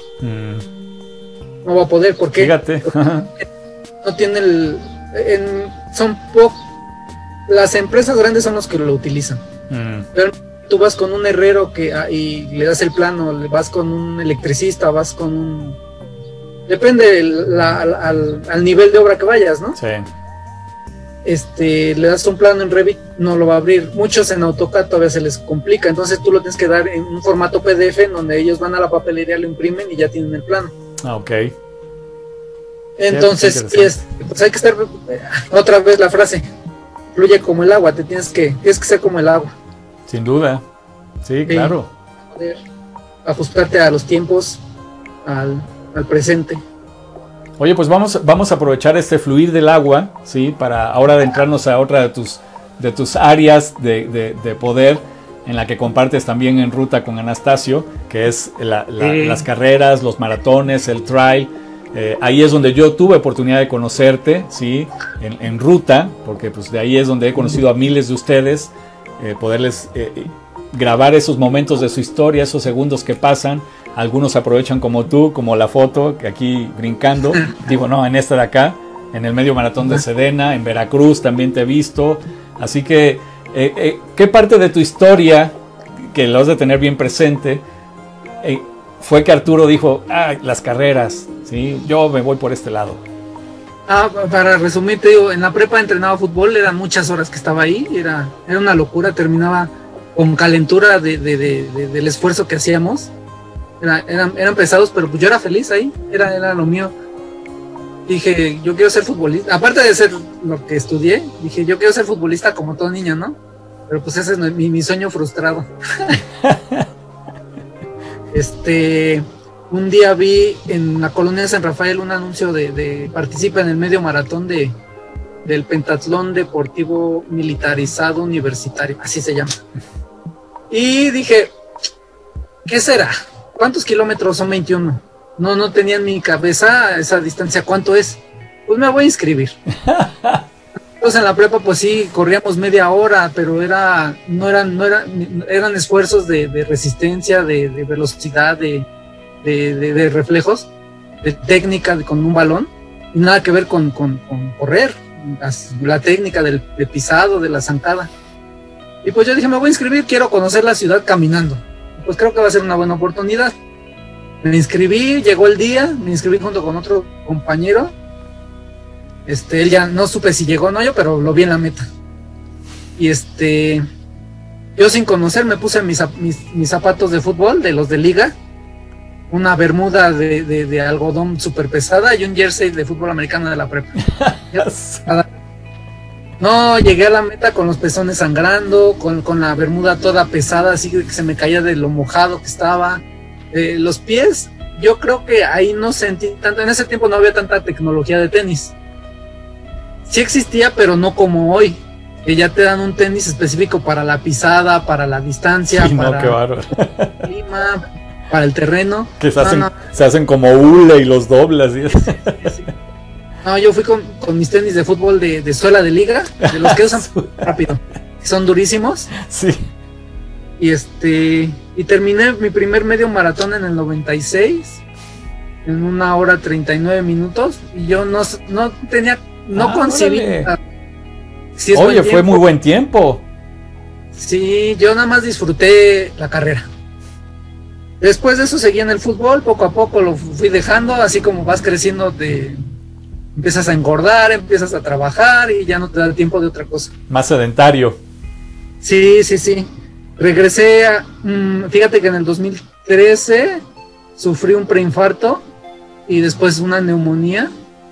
Mm. No va a poder, ¿por qué? Fíjate. Porque no tiene el... En, son pocos... Las empresas grandes son los que lo utilizan. Mm. Pero tú vas con un herrero que y le das el plano, le vas con un electricista, vas con un... Depende la, la, al, al nivel de obra que vayas, ¿no? Sí. Este, le das un plano en Revit, no lo va a abrir. Muchos en AutoCAD todavía se les complica, entonces tú lo tienes que dar en un formato P D F en donde ellos van a la papelería, lo imprimen y ya tienen el plano. Ah, ok. Entonces, sí, es, pues hay que estar, otra vez la frase, fluye como el agua, te tienes que, tienes que ser como el agua. Sin duda, sí, sí, claro. Poder ajustarte a los tiempos, al, al presente. Oye, pues vamos, vamos a aprovechar este fluir del agua, ¿sí? Para ahora adentrarnos a otra de tus, de tus áreas de, de, de poder, en la que compartes también en ruta con Anastasio, que es la, la, sí. las carreras, los maratones, el trail. Eh, ahí es donde yo tuve oportunidad de conocerte, ¿sí? En, en ruta, porque pues de ahí es donde he conocido a miles de ustedes, eh, poderles eh, grabar esos momentos de su historia, esos segundos que pasan. Algunos aprovechan como tú, como la foto, que aquí brincando, digo, no, en esta de acá, en el medio maratón de Sedena, en Veracruz también te he visto. Así que, eh, eh, ¿qué parte de tu historia, que lo has de tener bien presente, eh, fue que Arturo dijo, ah, las carreras, ¿sí? Yo me voy por este lado? Ah, para resumir, te digo, en la prepa entrenaba fútbol, eran muchas horas que estaba ahí, era, era una locura, terminaba con calentura de, de, de, de, del esfuerzo que hacíamos. Era, eran, eran pesados, pero pues yo era feliz ahí, era, era lo mío. Dije, yo quiero ser futbolista, aparte de ser lo que estudié, dije, yo quiero ser futbolista como todo niño, ¿no? Pero pues ese es mi, mi sueño frustrado. este, un día vi en la colonia de San Rafael un anuncio de, de participa en el medio maratón de, del pentatlón deportivo militarizado universitario, así se llama. Y dije, ¿qué será? ¿Cuántos kilómetros son veintiuno? No, no tenía en mi cabeza esa distancia. ¿Cuánto es? Pues me voy a inscribir. Entonces en la prepa, pues sí, corríamos media hora, pero era, no eran, no eran, eran esfuerzos de, de resistencia, de, de velocidad, de, de, de, de reflejos, de técnica de, con un balón, y nada que ver con, con, con correr, las, la técnica del de pisado, de la zancada. Y pues yo dije, me voy a inscribir, quiero conocer la ciudad caminando. Pues creo que va a ser una buena oportunidad. Me inscribí, llegó el día, me inscribí junto con otro compañero. Este, él ya no supe si llegó o no yo, pero lo vi en la meta. Y este, yo sin conocer me puse mis, mis, mis zapatos de fútbol, de los de liga, una bermuda de, de, de algodón súper pesada y un jersey de fútbol americano de la prepa. No, llegué a la meta con los pezones sangrando, con, con la bermuda toda pesada, así que se me caía de lo mojado que estaba. Eh, los pies yo creo que ahí no sentí tanto, en ese tiempo no había tanta tecnología de tenis. Sí existía, pero no como hoy, que ya te dan un tenis específico para la pisada, para la distancia, sí, para no, qué bárbaro. el clima, para el terreno. Que se no, hacen, no. se hacen como hule y los doblas. ¿Sí? Sí, sí. No, yo fui con, con mis tenis de fútbol de, de suela de liga, de los que usan rápido, que son durísimos. Sí. Y este y terminé mi primer medio maratón en el noventa y seis, en una hora treinta y nueve minutos, y yo no, no tenía, no ah, concibí. Si es Oye, fue muy buen tiempo. Sí, yo nada más disfruté la carrera. Después de eso seguí en el fútbol, poco a poco lo fui dejando, así como vas creciendo, te empiezas a engordar, empiezas a trabajar y ya no te da tiempo de otra cosa. Más sedentario. Sí, sí, sí. Regresé a, mmm, fíjate que en el dos mil trece sufrí un preinfarto y después una neumonía,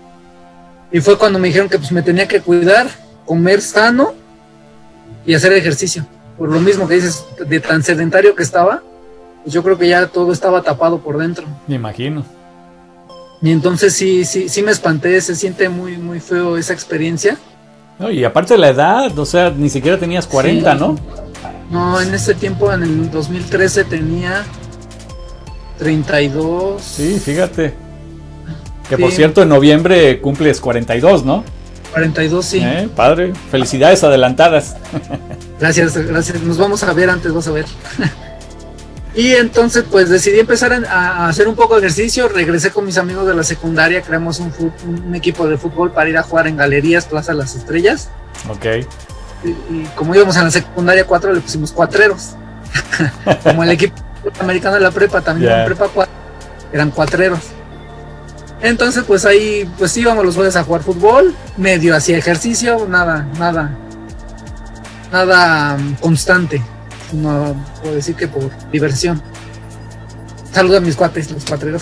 y fue cuando me dijeron que pues me tenía que cuidar, comer sano y hacer ejercicio. Por lo mismo que dices, de tan sedentario que estaba, pues yo creo que ya todo estaba tapado por dentro. Me imagino. Y entonces sí, sí, sí me espanté, se siente muy, muy feo esa experiencia. No, y aparte de la edad, o sea, ni siquiera tenías cuarenta, sí. ¿No? No, en ese tiempo, en el dos mil trece tenía treinta y dos. Sí, fíjate. Que sí. Por cierto, en noviembre cumples cuarenta y dos, ¿no? cuarenta y dos, sí. Eh, padre, felicidades adelantadas. Gracias, gracias. Nos vamos a ver antes, vas a ver. Y entonces, pues decidí empezar a hacer un poco de ejercicio. Regresé con mis amigos de la secundaria, creamos un, un equipo de fútbol para ir a jugar en Galerías, Plaza Las Estrellas. Ok. Y, y como íbamos en la secundaria cuatro, le pusimos cuatreros. Como el equipo americano de la prepa, también yeah. en prepa cuatro, eran cuatreros. Entonces, pues ahí, pues íbamos los jueves a jugar fútbol, medio hacía ejercicio, nada, nada, nada um, constante. No puedo decir que por diversión. Saludos a mis cuates, los cuatreros.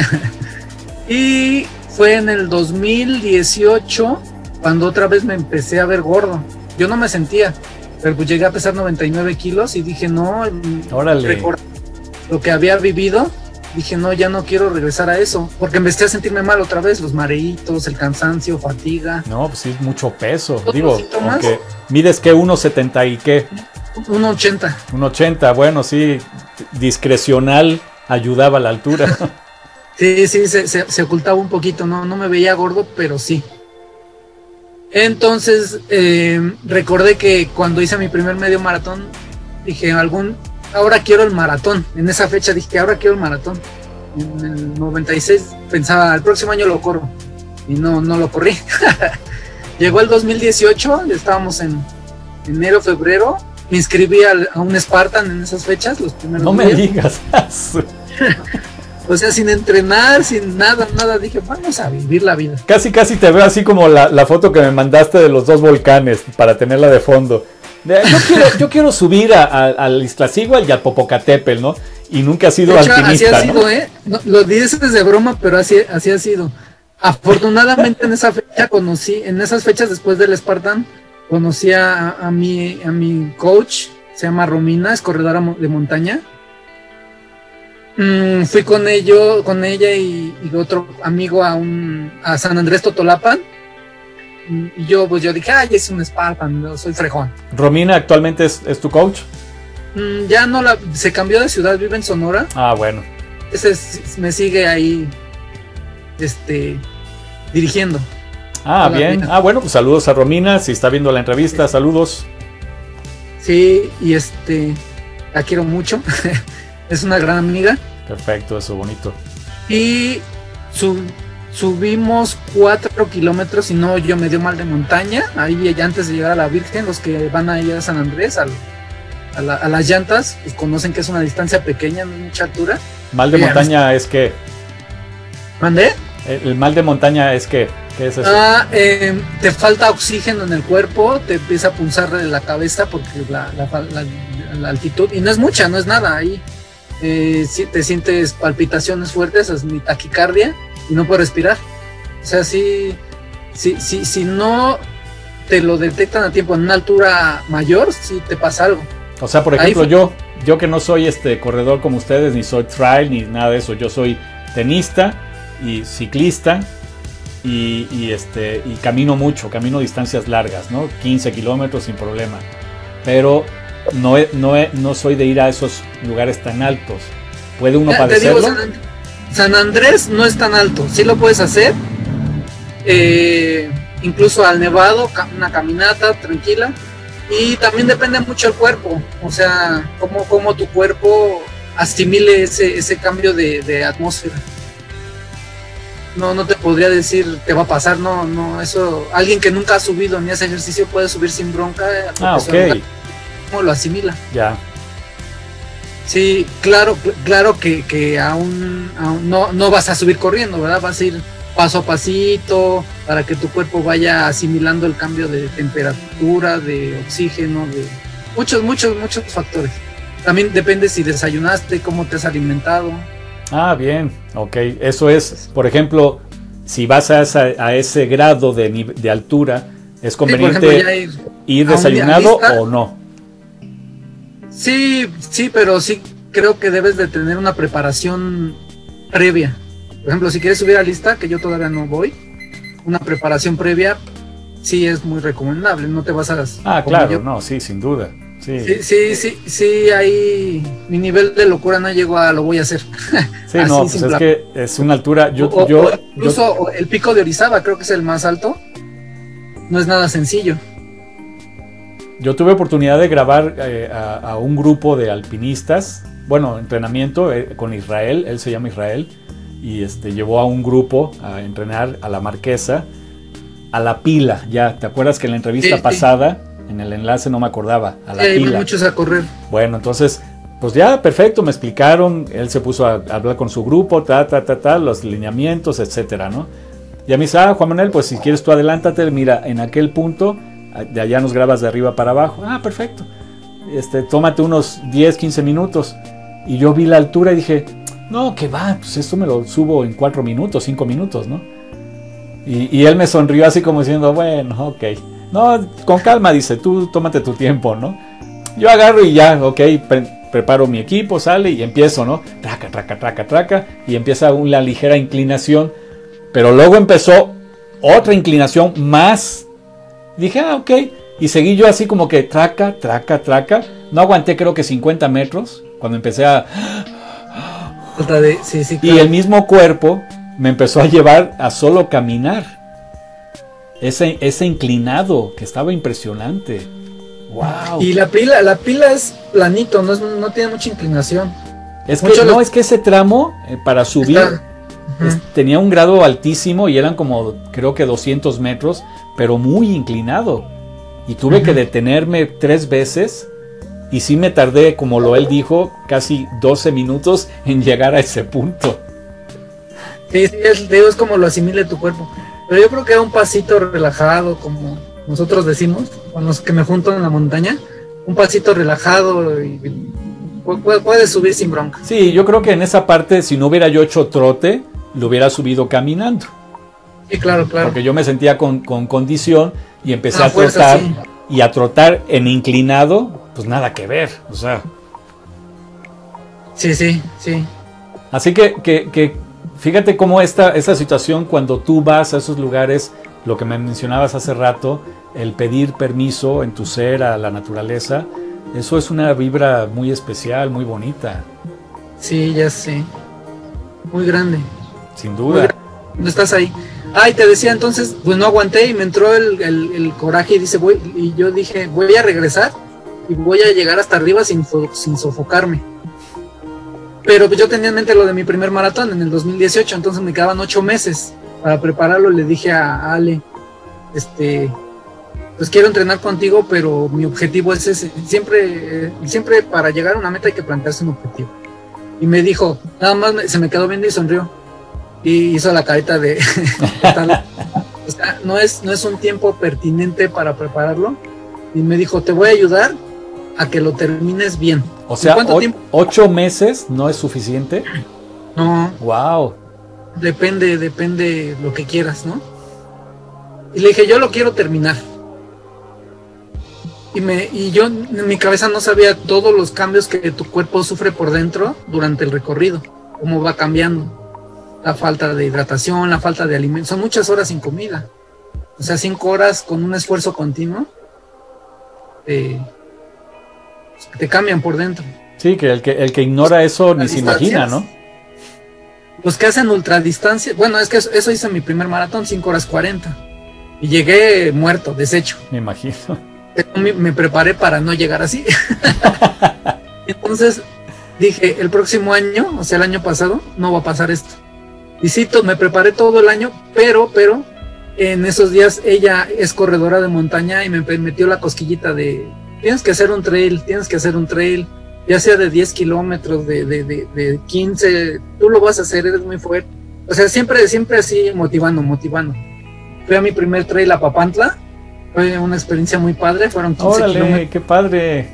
Y fue en el dos mil dieciocho cuando otra vez me empecé a ver gordo. Yo no me sentía, pero pues llegué a pesar noventa y nueve kilos y dije, no, órale. Lo que había vivido, dije, no, ya no quiero regresar a eso, porque empecé a sentirme mal otra vez, los mareitos, el cansancio, fatiga. No, pues sí, es mucho peso. Digo, aunque mides que uno setenta y qué. uno ochenta. uno ochenta, bueno, sí, discrecional ayudaba a la altura. Sí, sí, se, se, se ocultaba un poquito, no, no me veía gordo, pero sí. Entonces, eh, recordé que cuando hice mi primer medio maratón, dije, algún, ahora quiero el maratón. En esa fecha dije, ahora quiero el maratón. En el noventa y seis pensaba, el próximo año lo corro. Y no, no lo corrí. Llegó el dos mil dieciocho, estábamos en enero, febrero. Me inscribí a, a un Spartan en esas fechas, los primeros No días. me digas. O sea, sin entrenar, sin nada, nada, dije, vamos a vivir la vida. Casi, casi te veo así como la, la foto que me mandaste de los dos volcanes, para tenerla de fondo. De, yo, quiero, yo quiero subir a, a, al Iztaccíhuatl y al Popocatépetl, ¿no? Y nunca has sido de hecho, alpinista, así ha ¿no? sido, ¿eh? No, lo dices de broma, pero así, así ha sido. Afortunadamente en esa fecha conocí, en esas fechas después del Spartan, conocí a, a, mi, a mi coach, se llama Romina, es corredora de montaña. Mm, fui con ello, con ella y, y otro amigo a un a San Andrés Totolapan. Y yo pues yo dije, ay, es un Spartan, no, soy frejón. ¿Romina actualmente es, es tu coach? Mm, ya no la, se cambió de ciudad, vive en Sonora. Ah, bueno. Ese es, me sigue ahí, este, dirigiendo. Ah, bien. Ah, bueno, pues saludos a Romina, si está viendo la entrevista, sí. Saludos. Sí, y este, la quiero mucho. Es una gran amiga. Perfecto, eso, bonito. Y sub, subimos cuatro kilómetros y no, yo me dio mal de montaña. Ahí ya antes de llegar a la Virgen, los que van a ir a San Andrés, al, a, la, a las llantas, pues conocen que es una distancia pequeña, no mucha altura. ¿Mal de y montaña es que? ¿Mandé? El, el mal de montaña es que, ¿qué es eso? Ah, eh, te falta oxígeno en el cuerpo, te empieza a punzar la cabeza porque la, la, la, la altitud, y no es mucha, no es nada ahí. Eh, si te sientes palpitaciones fuertes, es mi taquicardia y no puedo respirar. O sea, si, si, si, si no te lo detectan a tiempo en una altura mayor, sí te pasa algo. O sea, por ejemplo, yo yo que no soy este corredor como ustedes, ni soy trail, ni nada de eso, yo soy tenista y ciclista y, y, este, y camino mucho, camino distancias largas, ¿no? quince kilómetros sin problema. Pero no, no, no soy de ir a esos lugares tan altos. ¿Puede uno Ya, padecerlo? te digo, San, San Andrés no es tan alto, sí lo puedes hacer. Eh, incluso al Nevado, una caminata tranquila. Y también depende mucho el cuerpo, o sea, cómo, cómo tu cuerpo asimile ese, ese cambio de, de atmósfera. No, no te podría decir te va a pasar, no, no, eso, alguien que nunca ha subido ni hace ejercicio puede subir sin bronca. Ah, ok. ¿Cómo lo asimila? Ya. Sí, claro, claro que, que aún, aún no, no vas a subir corriendo, ¿verdad? Vas a ir paso a pasito para que tu cuerpo vaya asimilando el cambio de temperatura, de oxígeno, de muchos, muchos, muchos factores. También depende si desayunaste, cómo te has alimentado. Ah, bien, ok. Eso es, por ejemplo, si vas a, esa, a ese grado de, de altura, ¿es conveniente sí, ejemplo, ir, ir desayunado o no? Sí, sí, pero sí creo que debes de tener una preparación previa. Por ejemplo, si quieres subir a lista, que yo todavía no voy, una preparación previa sí es muy recomendable, no te vas a... Ah, claro, yo. no, sí, sin duda. Sí, sí, sí, sí, sí, ahí mi nivel de locura no llegó a lo voy a hacer. Sí, no, pues es que es una altura... Yo, o, yo, o incluso yo, el pico de Orizaba, creo que es el más alto, no es nada sencillo. Yo tuve oportunidad de grabar eh, a, a un grupo de alpinistas, bueno, entrenamiento eh, con Israel, él se llama Israel, y este, llevó a un grupo a entrenar a la Marquesa, a la Pila, ya, ¿te acuerdas que en la entrevista sí, pasada, sí. en el enlace no me acordaba, a la sí, Pila? Hay muchos a correr. Bueno, entonces, pues ya, perfecto, me explicaron, él se puso a, a hablar con su grupo, ta, ta, ta, ta, los lineamientos, etcétera, ¿no? Y a mí dice, ah, Juan Manuel, pues si quieres tú adelántate, mira, en aquel punto, de allá nos grabas de arriba para abajo, ah, perfecto, este, tómate unos diez, quince minutos, y yo vi la altura y dije, no, que va, pues esto me lo subo en cuatro minutos, cinco minutos, ¿no? Y, y él me sonrió así como diciendo, bueno, ok. No, con calma, dice, tú tómate tu tiempo, ¿no? Yo agarro y ya, ok, pre preparo mi equipo, sale y empiezo, ¿no? Traca, traca, traca, traca, y empieza una ligera inclinación, pero luego empezó otra inclinación más. Dije, ah, ok, y seguí yo así como que traca, traca, traca. No aguanté creo que cincuenta metros, cuando empecé a... De, sí, sí, claro. Y el mismo cuerpo me empezó a llevar a solo caminar. Ese, ese inclinado que estaba impresionante. Wow. Y la pila, la pila es planito, no, es, no tiene mucha inclinación. Es que no, los... es que ese tramo eh, para subir Está... es, tenía un grado altísimo y eran como creo que doscientos metros, pero muy inclinado. Y tuve uh-huh. que detenerme tres veces. Y sí me tardé, como lo él dijo, casi doce minutos en llegar a ese punto. Sí, sí, es, es como lo asimile tu cuerpo. Pero yo creo que un pasito relajado, como nosotros decimos, con los que me junto en la montaña, un pasito relajado y puedes puede subir sin bronca. Sí, yo creo que en esa parte, si no hubiera yo hecho trote, lo hubiera subido caminando. Sí, claro, claro. Porque yo me sentía con, con condición y empecé ah, a trotar. Sí. Y a trotar en inclinado, pues nada que ver, o sea. Sí, sí, sí. Así que, que, que fíjate cómo esta, esta situación, cuando tú vas a esos lugares, lo que me mencionabas hace rato, el pedir permiso en tu ser a la naturaleza, eso es una vibra muy especial, muy bonita. Sí, ya sé. Muy grande. Sin duda. No estás ahí. Ah, y te decía entonces, pues no aguanté y me entró el, el, el coraje y dice, voy, y yo dije, voy a regresar y voy a llegar hasta arriba sin, sin sofocarme. Pero yo tenía en mente lo de mi primer maratón en el dos mil dieciocho, entonces me quedaban ocho meses para prepararlo. Le dije a Ale, este, pues quiero entrenar contigo, pero mi objetivo es ese. Siempre, siempre para llegar a una meta hay que plantearse un objetivo. Y me dijo, nada más me, se me quedó viendo y sonrió. Y hizo la carita de... o sea, no es, no es un tiempo pertinente para prepararlo. Y me dijo, te voy a ayudar a que lo termines bien. O sea, o, ¿ocho meses no es suficiente? No. Wow. Depende, depende lo que quieras, ¿no? Y le dije, yo lo quiero terminar. Y, me, y yo en mi cabeza no sabía todos los cambios que tu cuerpo sufre por dentro durante el recorrido. Cómo va cambiando. la falta de hidratación, la falta de alimentos, son muchas horas sin comida. O sea, cinco horas con un esfuerzo continuo, eh, te cambian por dentro. Sí, que el que, el que ignora eso ni se imagina, ¿no? Los que hacen ultradistancia, bueno, es que eso, eso hice mi primer maratón, cinco horas cuarenta. Y llegué muerto, deshecho. Me imagino. Me, me preparé para no llegar así. Entonces dije, el próximo año, o sea, el año pasado, no va a pasar esto. Y sí, to, me preparé todo el año, pero, pero, en esos días ella es corredora de montaña y me metió la cosquillita de, tienes que hacer un trail, tienes que hacer un trail, ya sea de diez kilómetros, de, de, de, de quince, tú lo vas a hacer, eres muy fuerte. O sea, siempre, siempre así motivando, motivando. Fui a mi primer trail a Papantla, fue una experiencia muy padre, fueron quince ¡Órale, kilómetros. qué padre!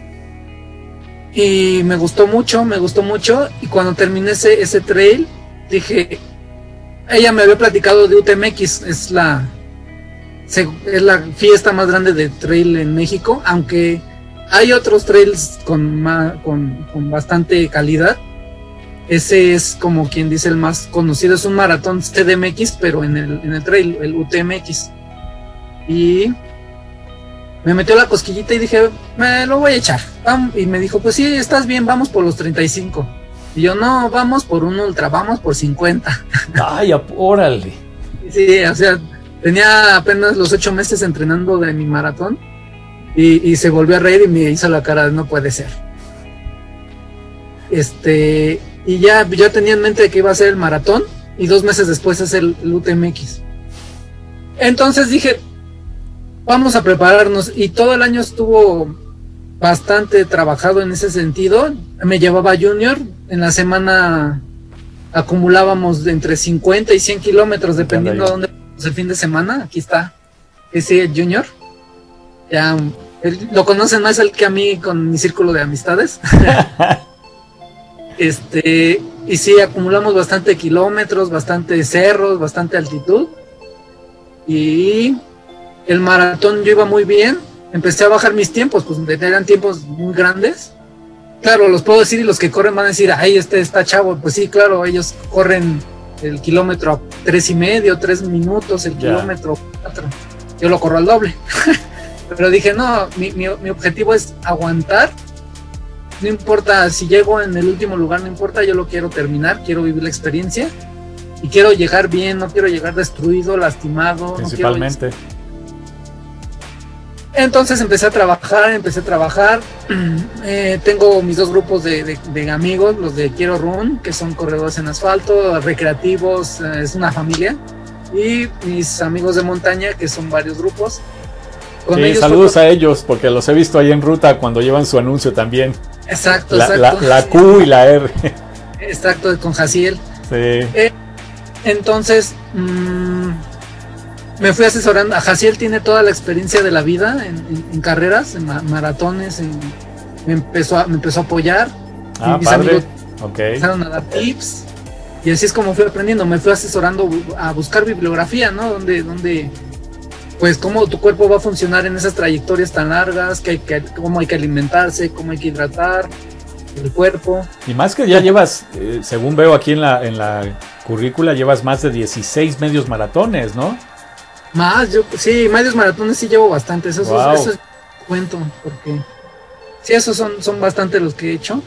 Y me gustó mucho, me gustó mucho, y cuando terminé ese, ese trail, dije, ella me había platicado de U T M X, es la, es la fiesta más grande de trail en México, aunque hay otros trails con, más, con, con bastante calidad. Ese es como quien dice el más conocido, es un maratón C D M X, pero en el, en el trail, el U T M X. Y me metió la cosquillita y dije, me lo voy a echar. Y me dijo, pues sí, estás bien, vamos por los treinta y cinco. Y yo, no, vamos por un ultra, vamos por cincuenta. ¡Ay, órale! Sí, o sea, tenía apenas los ocho meses entrenando de mi maratón. Y, y se volvió a reír y me hizo la cara de no puede ser. Este... Y ya yo tenía en mente que iba a ser el maratón y dos meses después es el, el U T M X. Entonces dije, vamos a prepararnos, y todo el año estuvo bastante trabajado en ese sentido. Me llevaba Junior, en la semana acumulábamos de entre cincuenta y cien kilómetros dependiendo de dónde fuimos el fin de semana. Aquí está ese Junior. Ya él, lo conocen más él que a mí con mi círculo de amistades. Este, y sí, acumulamos bastante kilómetros, bastante cerros, bastante altitud. Y el maratón yo iba muy bien. Empecé a bajar mis tiempos, pues eran tiempos muy grandes. Claro, los puedo decir y los que corren van a decir, ay, este está chavo. Pues sí, claro, ellos corren el kilómetro a tres y medio, tres minutos, el yeah. kilómetro cuatro. Yo lo corro al doble. Pero dije, no, mi, mi, mi objetivo es aguantar. No importa si llego en el último lugar, no importa, yo lo quiero terminar, quiero vivir la experiencia y quiero llegar bien, no quiero llegar destruido, lastimado. Principalmente. No quiero... Entonces empecé a trabajar, empecé a trabajar. Eh, tengo mis dos grupos de, de, de amigos, los de Quiero Run, que son corredores en asfalto, recreativos, eh, es una familia. Y mis amigos de montaña, que son varios grupos. Con sí, ellos saludos fue... a ellos, porque los he visto ahí en ruta cuando llevan su anuncio también. Exacto, la, exacto. La, la Q y la R. Exacto, con Jaciel. Sí. Eh, entonces, mmm, me fui asesorando. A Jaciel tiene toda la experiencia de la vida en, en, en carreras, en ma maratones. En, me, empezó a, me empezó a apoyar. Ah, mis padre. amigos okay. empezaron a dar tips. Y así es como fui aprendiendo. Me fui asesorando a buscar bibliografía, ¿no? Donde, donde pues cómo tu cuerpo va a funcionar en esas trayectorias tan largas, que hay que, cómo hay que alimentarse, cómo hay que hidratar el cuerpo. Y más que ya llevas, eh, según veo aquí en la, en la currícula, llevas más de dieciséis medios maratones, ¿no? Más, yo sí, medios maratones sí llevo bastantes, eso, wow. eso es cuento, porque sí, esos son, son bastante los que he hecho.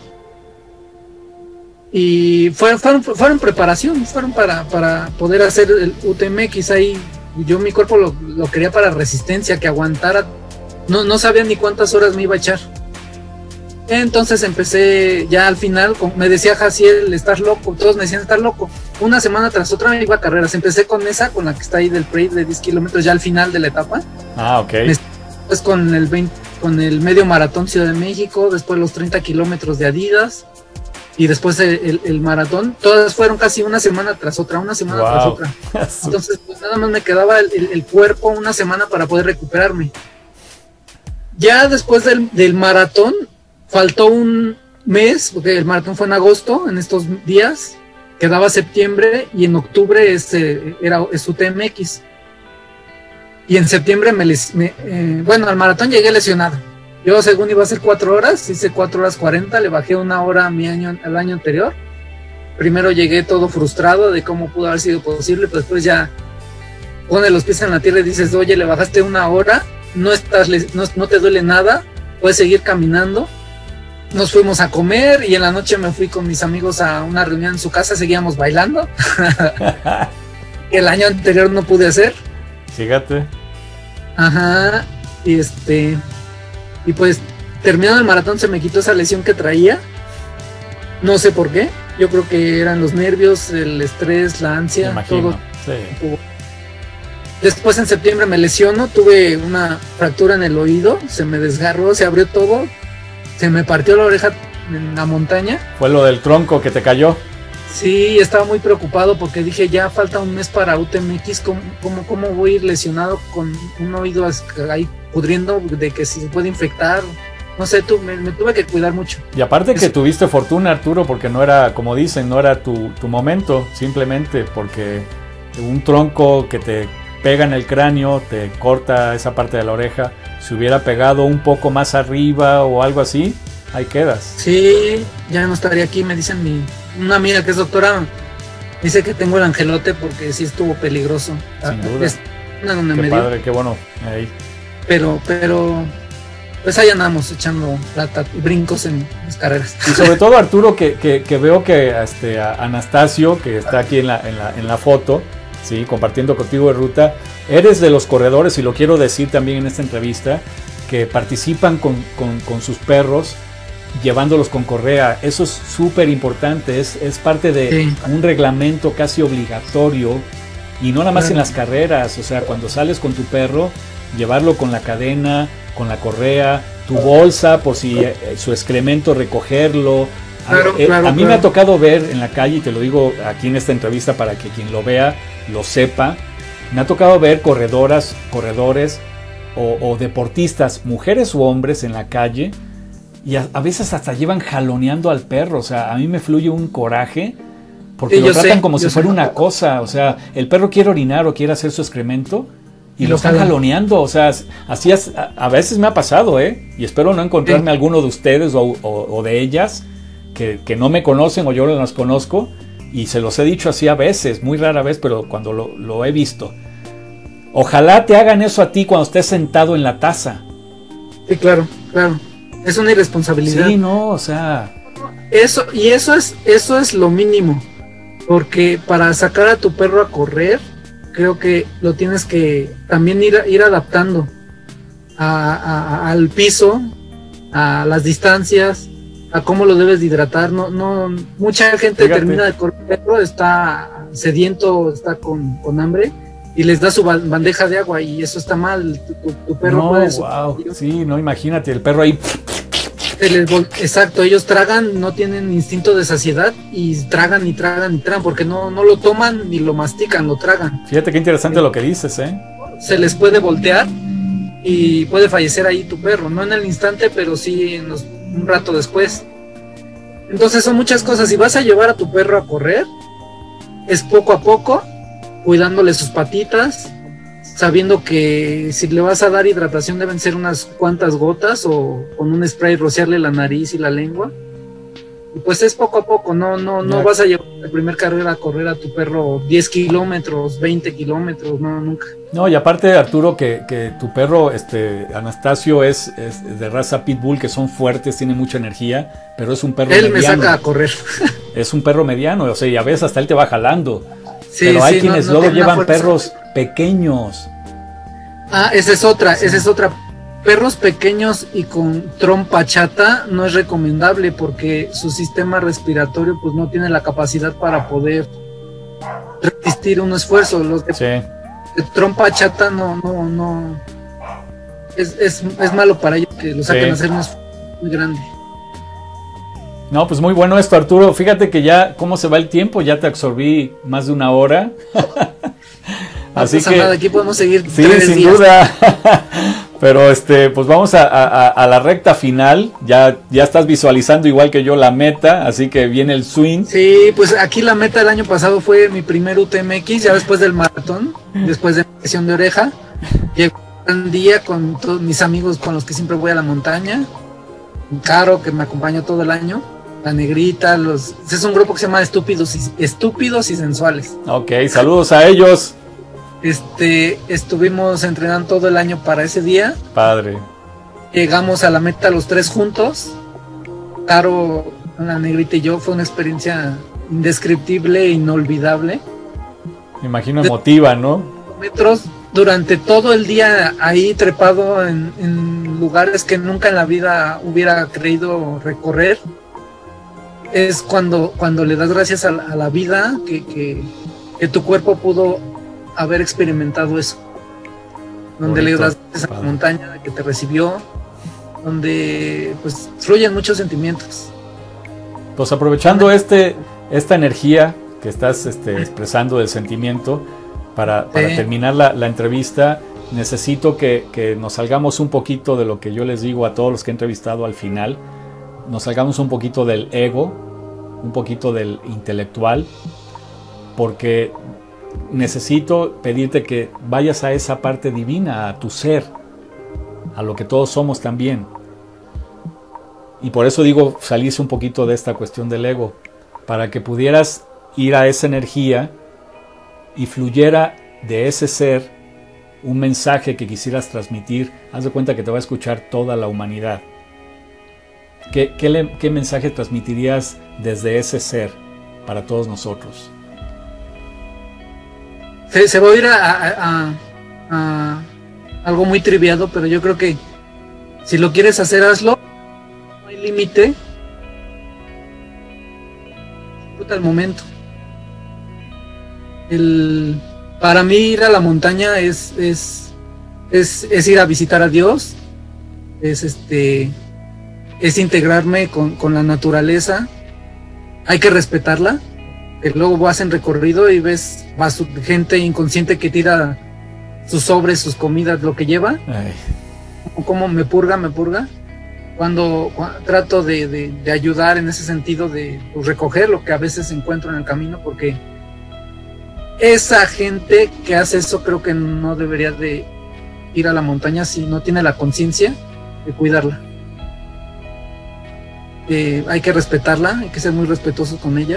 Y fueron, fueron, fueron preparación, fueron para, para poder hacer el U T M X ahí. Yo mi cuerpo lo, lo quería para resistencia, que aguantara. No, no sabía ni cuántas horas me iba a echar. Entonces empecé ya al final, me decía Jaciel, estás loco, todos me decían, estás loco. Una semana tras otra me iba a carreras. Empecé con esa, con la que está ahí del Prey de diez kilómetros, ya al final de la etapa. Ah, ok. Después con el, veinte, con el medio maratón Ciudad de México, después los treinta kilómetros de Adidas. Y después el, el, el maratón, todas fueron casi una semana tras otra, una semana wow. tras otra. Entonces, pues nada más me quedaba el, el, el cuerpo una semana para poder recuperarme. Ya después del, del maratón, faltó un mes, porque el maratón fue en agosto, en estos días, quedaba septiembre, y en octubre es, eh, era, es U T M X. Y en septiembre, me, me eh, bueno, al maratón llegué lesionado. Yo según iba a ser cuatro horas, hice cuatro horas cuarenta, le bajé una hora a mi año, al año anterior. primero llegué todo frustrado de cómo pudo haber sido posible, pero después ya pones los pies en la tierra y dices, oye, le bajaste una hora, no, estás, no, no te duele nada, puedes seguir caminando. Nos fuimos a comer y en la noche me fui con mis amigos a una reunión en su casa, seguíamos bailando. El año anterior no pude hacer. Fíjate. Ajá, y este, y pues terminando el maratón se me quitó esa lesión que traía. No sé por qué, yo creo que eran los nervios, el estrés, la ansia, me imagino, todo. Sí. Después en septiembre me lesiono, tuve una fractura en el oído, se me desgarró, se abrió todo. Se me partió la oreja en la montaña. ¿Fue lo del tronco que te cayó? Sí, estaba muy preocupado porque dije, ya falta un mes para U T M X, ¿cómo, cómo, cómo voy a ir lesionado con un oído ahí pudriendo de que si se puede infectar? No sé, tú, me, me tuve que cuidar mucho. Y aparte que tuviste fortuna, Arturo, porque no era, como dicen, no era tu, tu momento, simplemente porque un tronco que te pega en el cráneo, te corta esa parte de la oreja. Si hubiera pegado un poco más arriba o algo así, ahí quedas. Sí, ya no estaría aquí, me dicen mi, una amiga que es doctora, dice que tengo el angelote porque sí estuvo peligroso. Sin duda. Es una donde qué me padre, dio. qué bueno. Ahí. Pero, pero, pues ahí andamos echando plata y brincos en las carreras. Y sobre todo, Arturo, que, que, que veo que este, a Anastasio, que está aquí en la, en la, en la foto, sí, compartiendo contigo de ruta, eres de los corredores, y lo quiero decir también en esta entrevista, que participan con, con, con sus perros, llevándolos con correa. Eso es súper importante, es, es parte de sí. un reglamento casi obligatorio, y no nada más claro. en las carreras, o sea, cuando sales con tu perro, llevarlo con la cadena, con la correa, tu bolsa, por si eh, su excremento, recogerlo. Claro, eh, claro, a mí claro. me ha tocado ver en la calle, y te lo digo aquí en esta entrevista para que quien lo vea lo sepa, me ha tocado ver corredoras, corredores o, o deportistas, mujeres u hombres en la calle, y a, a veces hasta llevan jaloneando al perro. O sea, a mí me fluye un coraje porque sí, lo tratan sé, como si fuera sé. una cosa. O sea, el perro quiere orinar o quiere hacer su excremento y, y lo están jaloneando. O sea, así es, a, a veces me ha pasado, ¿eh? Y espero no encontrarme sí. alguno de ustedes o, o, o de ellas que, que no me conocen o yo no las conozco. Y se los he dicho así a veces, muy rara vez, pero cuando lo, lo he visto. Ojalá te hagan eso a ti cuando estés sentado en la taza. Sí, claro, claro. Es una irresponsabilidad. Sí, no, o sea... Eso, y eso es, eso es lo mínimo. Porque para sacar a tu perro a correr, creo que lo tienes que también ir, ir adaptando a, a, al piso, a las distancias, a cómo lo debes de hidratar. No, no, mucha gente Fíjate. termina de correr, perro, está sediento, está con, con hambre, y les da su bandeja de agua, y eso está mal. Tu, tu, tu perro no, puede... Wow. Sí, no, imagínate, el perro ahí... Se les vol- Exacto, ellos tragan, no tienen instinto de saciedad, y tragan y tragan y tragan, porque no, no lo toman ni lo mastican, lo tragan. Fíjate qué interesante eh, lo que dices, ¿eh? Se les puede voltear y puede fallecer ahí tu perro, no en el instante, pero sí en los, un rato después. Entonces son muchas cosas. Si vas a llevar a tu perro a correr, es poco a poco, cuidándole sus patitas, sabiendo que si le vas a dar hidratación deben ser unas cuantas gotas, o con un spray rociarle la nariz y la lengua. Y pues es poco a poco, no, no, no vas a llevar la primera carrera a correr a tu perro diez kilómetros, veinte kilómetros, no, nunca. No, y aparte, Arturo, que, que tu perro, este, Anastasio, es, es de raza pitbull, que son fuertes, tiene mucha energía, pero es un perro Él mediano. me saca a correr. Es un perro mediano, o sea, y a veces hasta él te va jalando. Sí, pero hay sí, quienes no, no luego llevan fuerza. perros pequeños. Ah, esa es otra, Sí. esa es otra. Perros pequeños y con trompa chata no es recomendable, porque su sistema respiratorio pues no tiene la capacidad para poder resistir un esfuerzo. Los de, Sí. de trompa chata no, no, no es, es, es malo para ellos que lo saquen Sí. a hacer un esfuerzo muy grande. No, pues muy bueno esto, Arturo. Fíjate que ya, cómo se va el tiempo, ya te absorbí más de una hora. Así pasa que nada, aquí podemos seguir sí, tres sin días. duda. Pero este, pues vamos a, a, a la recta final. Ya, ya estás visualizando igual que yo la meta, así que viene el swing. Sí, pues aquí la meta del año pasado fue mi primer U T M X, ya después del maratón, después de mi lesión de oreja. Llegó un día con todos mis amigos con los que siempre voy a la montaña, Caro, que me acompañó todo el año, La Negrita, los, es un grupo que se llama Estúpidos y, Estúpidos y Sensuales. Ok, saludos a ellos. Este, estuvimos entrenando todo el año para ese día. Padre. Llegamos a la meta los tres juntos. Caro, la Negrita y yo, fue una experiencia indescriptible e inolvidable. Me imagino emotiva, ¿no? Metros durante todo el día ahí trepado en, en lugares que nunca en la vida hubiera creído recorrer. Es cuando, cuando le das gracias a la, a la vida que, que, que tu cuerpo pudo haber experimentado eso. Donde bonito, le das gracias a la montaña que te recibió, donde pues fluyen muchos sentimientos. Pues aprovechando este, esta energía que estás este, expresando del sentimiento, para, para sí. terminar la, la entrevista, necesito que, que nos salgamos un poquito de lo que yo les digo a todos los que he entrevistado al final. Nos salgamos un poquito del ego, un poquito del intelectual, porque necesito pedirte que vayas a esa parte divina, a tu ser, a lo que todos somos también. Y por eso digo, salirse un poquito de esta cuestión del ego, para que pudieras ir a esa energía y fluyera de ese ser un mensaje que quisieras transmitir. Haz de cuenta que te va a escuchar toda la humanidad. ¿Qué, qué, le, ¿Qué mensaje transmitirías desde ese ser para todos nosotros? Se, se va a ir a, a, a, a algo muy triviado, pero yo creo que si lo quieres hacer, hazlo. No hay límite. Disfruta el momento. El, para mí ir a la montaña es, es, es, es ir a visitar a Dios. Es este... es integrarme con, con la naturaleza. Hay que respetarla, que luego vas en recorrido y ves vas gente inconsciente que tira sus sobres, sus comidas, lo que lleva. Ay. Como me purga, me purga. Cuando, cuando trato de, de, de ayudar en ese sentido, de pues, recoger lo que a veces encuentro en el camino, porque esa gente que hace eso creo que no debería de ir a la montaña si no tiene la conciencia de cuidarla. Eh, hay que respetarla, hay que ser muy respetuosos con ella.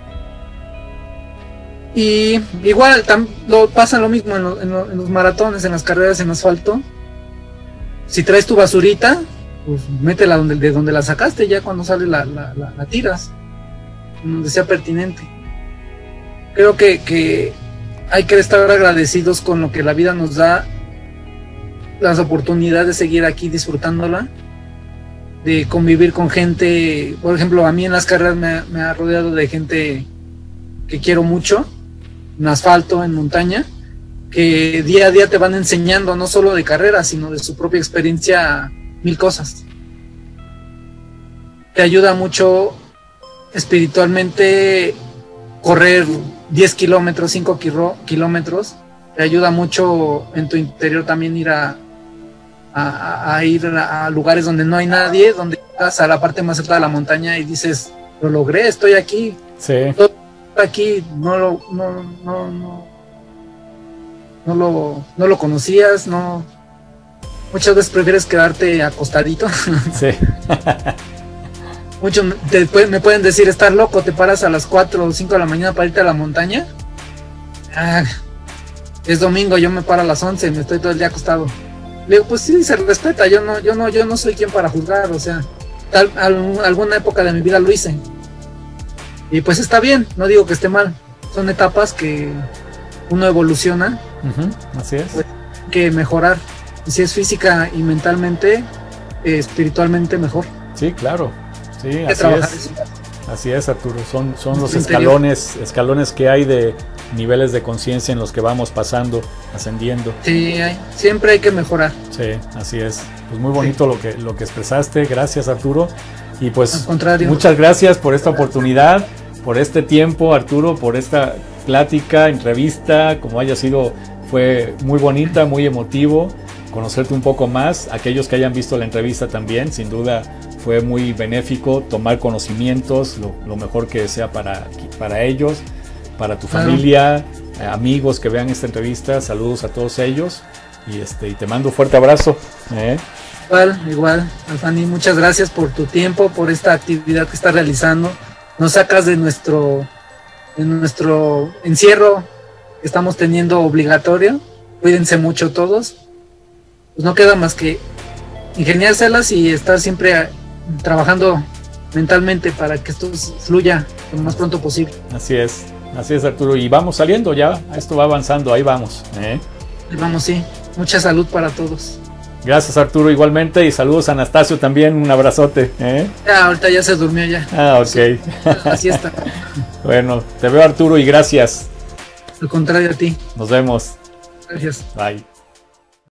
Y igual tam, lo, pasa lo mismo en, lo, en, lo, en los maratones, en las carreras en asfalto. Si traes tu basurita, pues métela donde, de donde la sacaste, ya cuando sale la, la, la, la tiras, donde sea pertinente. Creo que, que hay que estar agradecidos con lo que la vida nos da, las oportunidades de seguir aquí disfrutándola, de convivir con gente. Por ejemplo, a mí en las carreras me, me ha rodeado de gente que quiero mucho, en asfalto, en montaña, que día a día te van enseñando, no solo de carreras, sino de su propia experiencia, mil cosas. Te ayuda mucho espiritualmente correr diez kilómetros, cinco kilómetros, te ayuda mucho en tu interior también ir a A, a ir a, a lugares donde no hay nadie, donde llegas a la parte más alta de la montaña y dices, lo logré, estoy aquí. Sí. Estoy aquí, no lo, no, no, no, no lo, no lo conocías, no. Muchas veces prefieres quedarte acostadito. Sí. Muchos te, me pueden decir, estar loco, te paras a las cuatro o cinco de la mañana para irte a la montaña. Ah, es domingo, yo me paro a las once, me estoy todo el día acostado. Le digo, pues sí, se respeta, yo no, yo no, yo no soy quien para juzgar, o sea, tal, al, alguna época de mi vida lo hice. Y pues está bien, no digo que esté mal, son etapas que uno evoluciona. Uh-huh, así es. Pues, hay que mejorar, y si es física y mentalmente, eh, espiritualmente mejor. Sí, claro, sí, hay que así trabajar es. eso. Así es, Arturo, son, son los interior. escalones, escalones que hay de niveles de conciencia en los que vamos pasando, ascendiendo. Sí, hay, siempre hay que mejorar. Sí, así es. Pues muy bonito sí. lo que lo que expresaste, gracias Arturo. Y pues al contrario, muchas gracias por esta oportunidad, por este tiempo Arturo, por esta plática, entrevista, como haya sido, fue muy bonita, muy emotivo, conocerte un poco más. Aquellos que hayan visto la entrevista también, sin duda fue muy benéfico tomar conocimientos, lo, lo mejor que sea para, para ellos, para tu claro. familia, eh, amigos que vean esta entrevista, saludos a todos ellos y, este, y te mando un fuerte abrazo. ¿eh? Igual, igual, Alfani, muchas gracias por tu tiempo, por esta actividad que estás realizando. Nos sacas de nuestro, de nuestro encierro que estamos teniendo obligatorio. Cuídense mucho todos. Pues no queda más que ingeniárselas y estar siempre trabajando mentalmente para que esto fluya lo más pronto posible. Así es, así es, Arturo. Y vamos saliendo ya, esto va avanzando, ahí vamos. ¿eh? Ahí vamos, sí. Mucha salud para todos. Gracias, Arturo, igualmente, y saludos a Anastasio también, un abrazote. ¿eh? Ya, ahorita ya se durmió ya. Ah, ok. Sí, la siesta. Bueno, te veo, Arturo, y gracias. Al contrario a ti. Nos vemos. Gracias. Bye.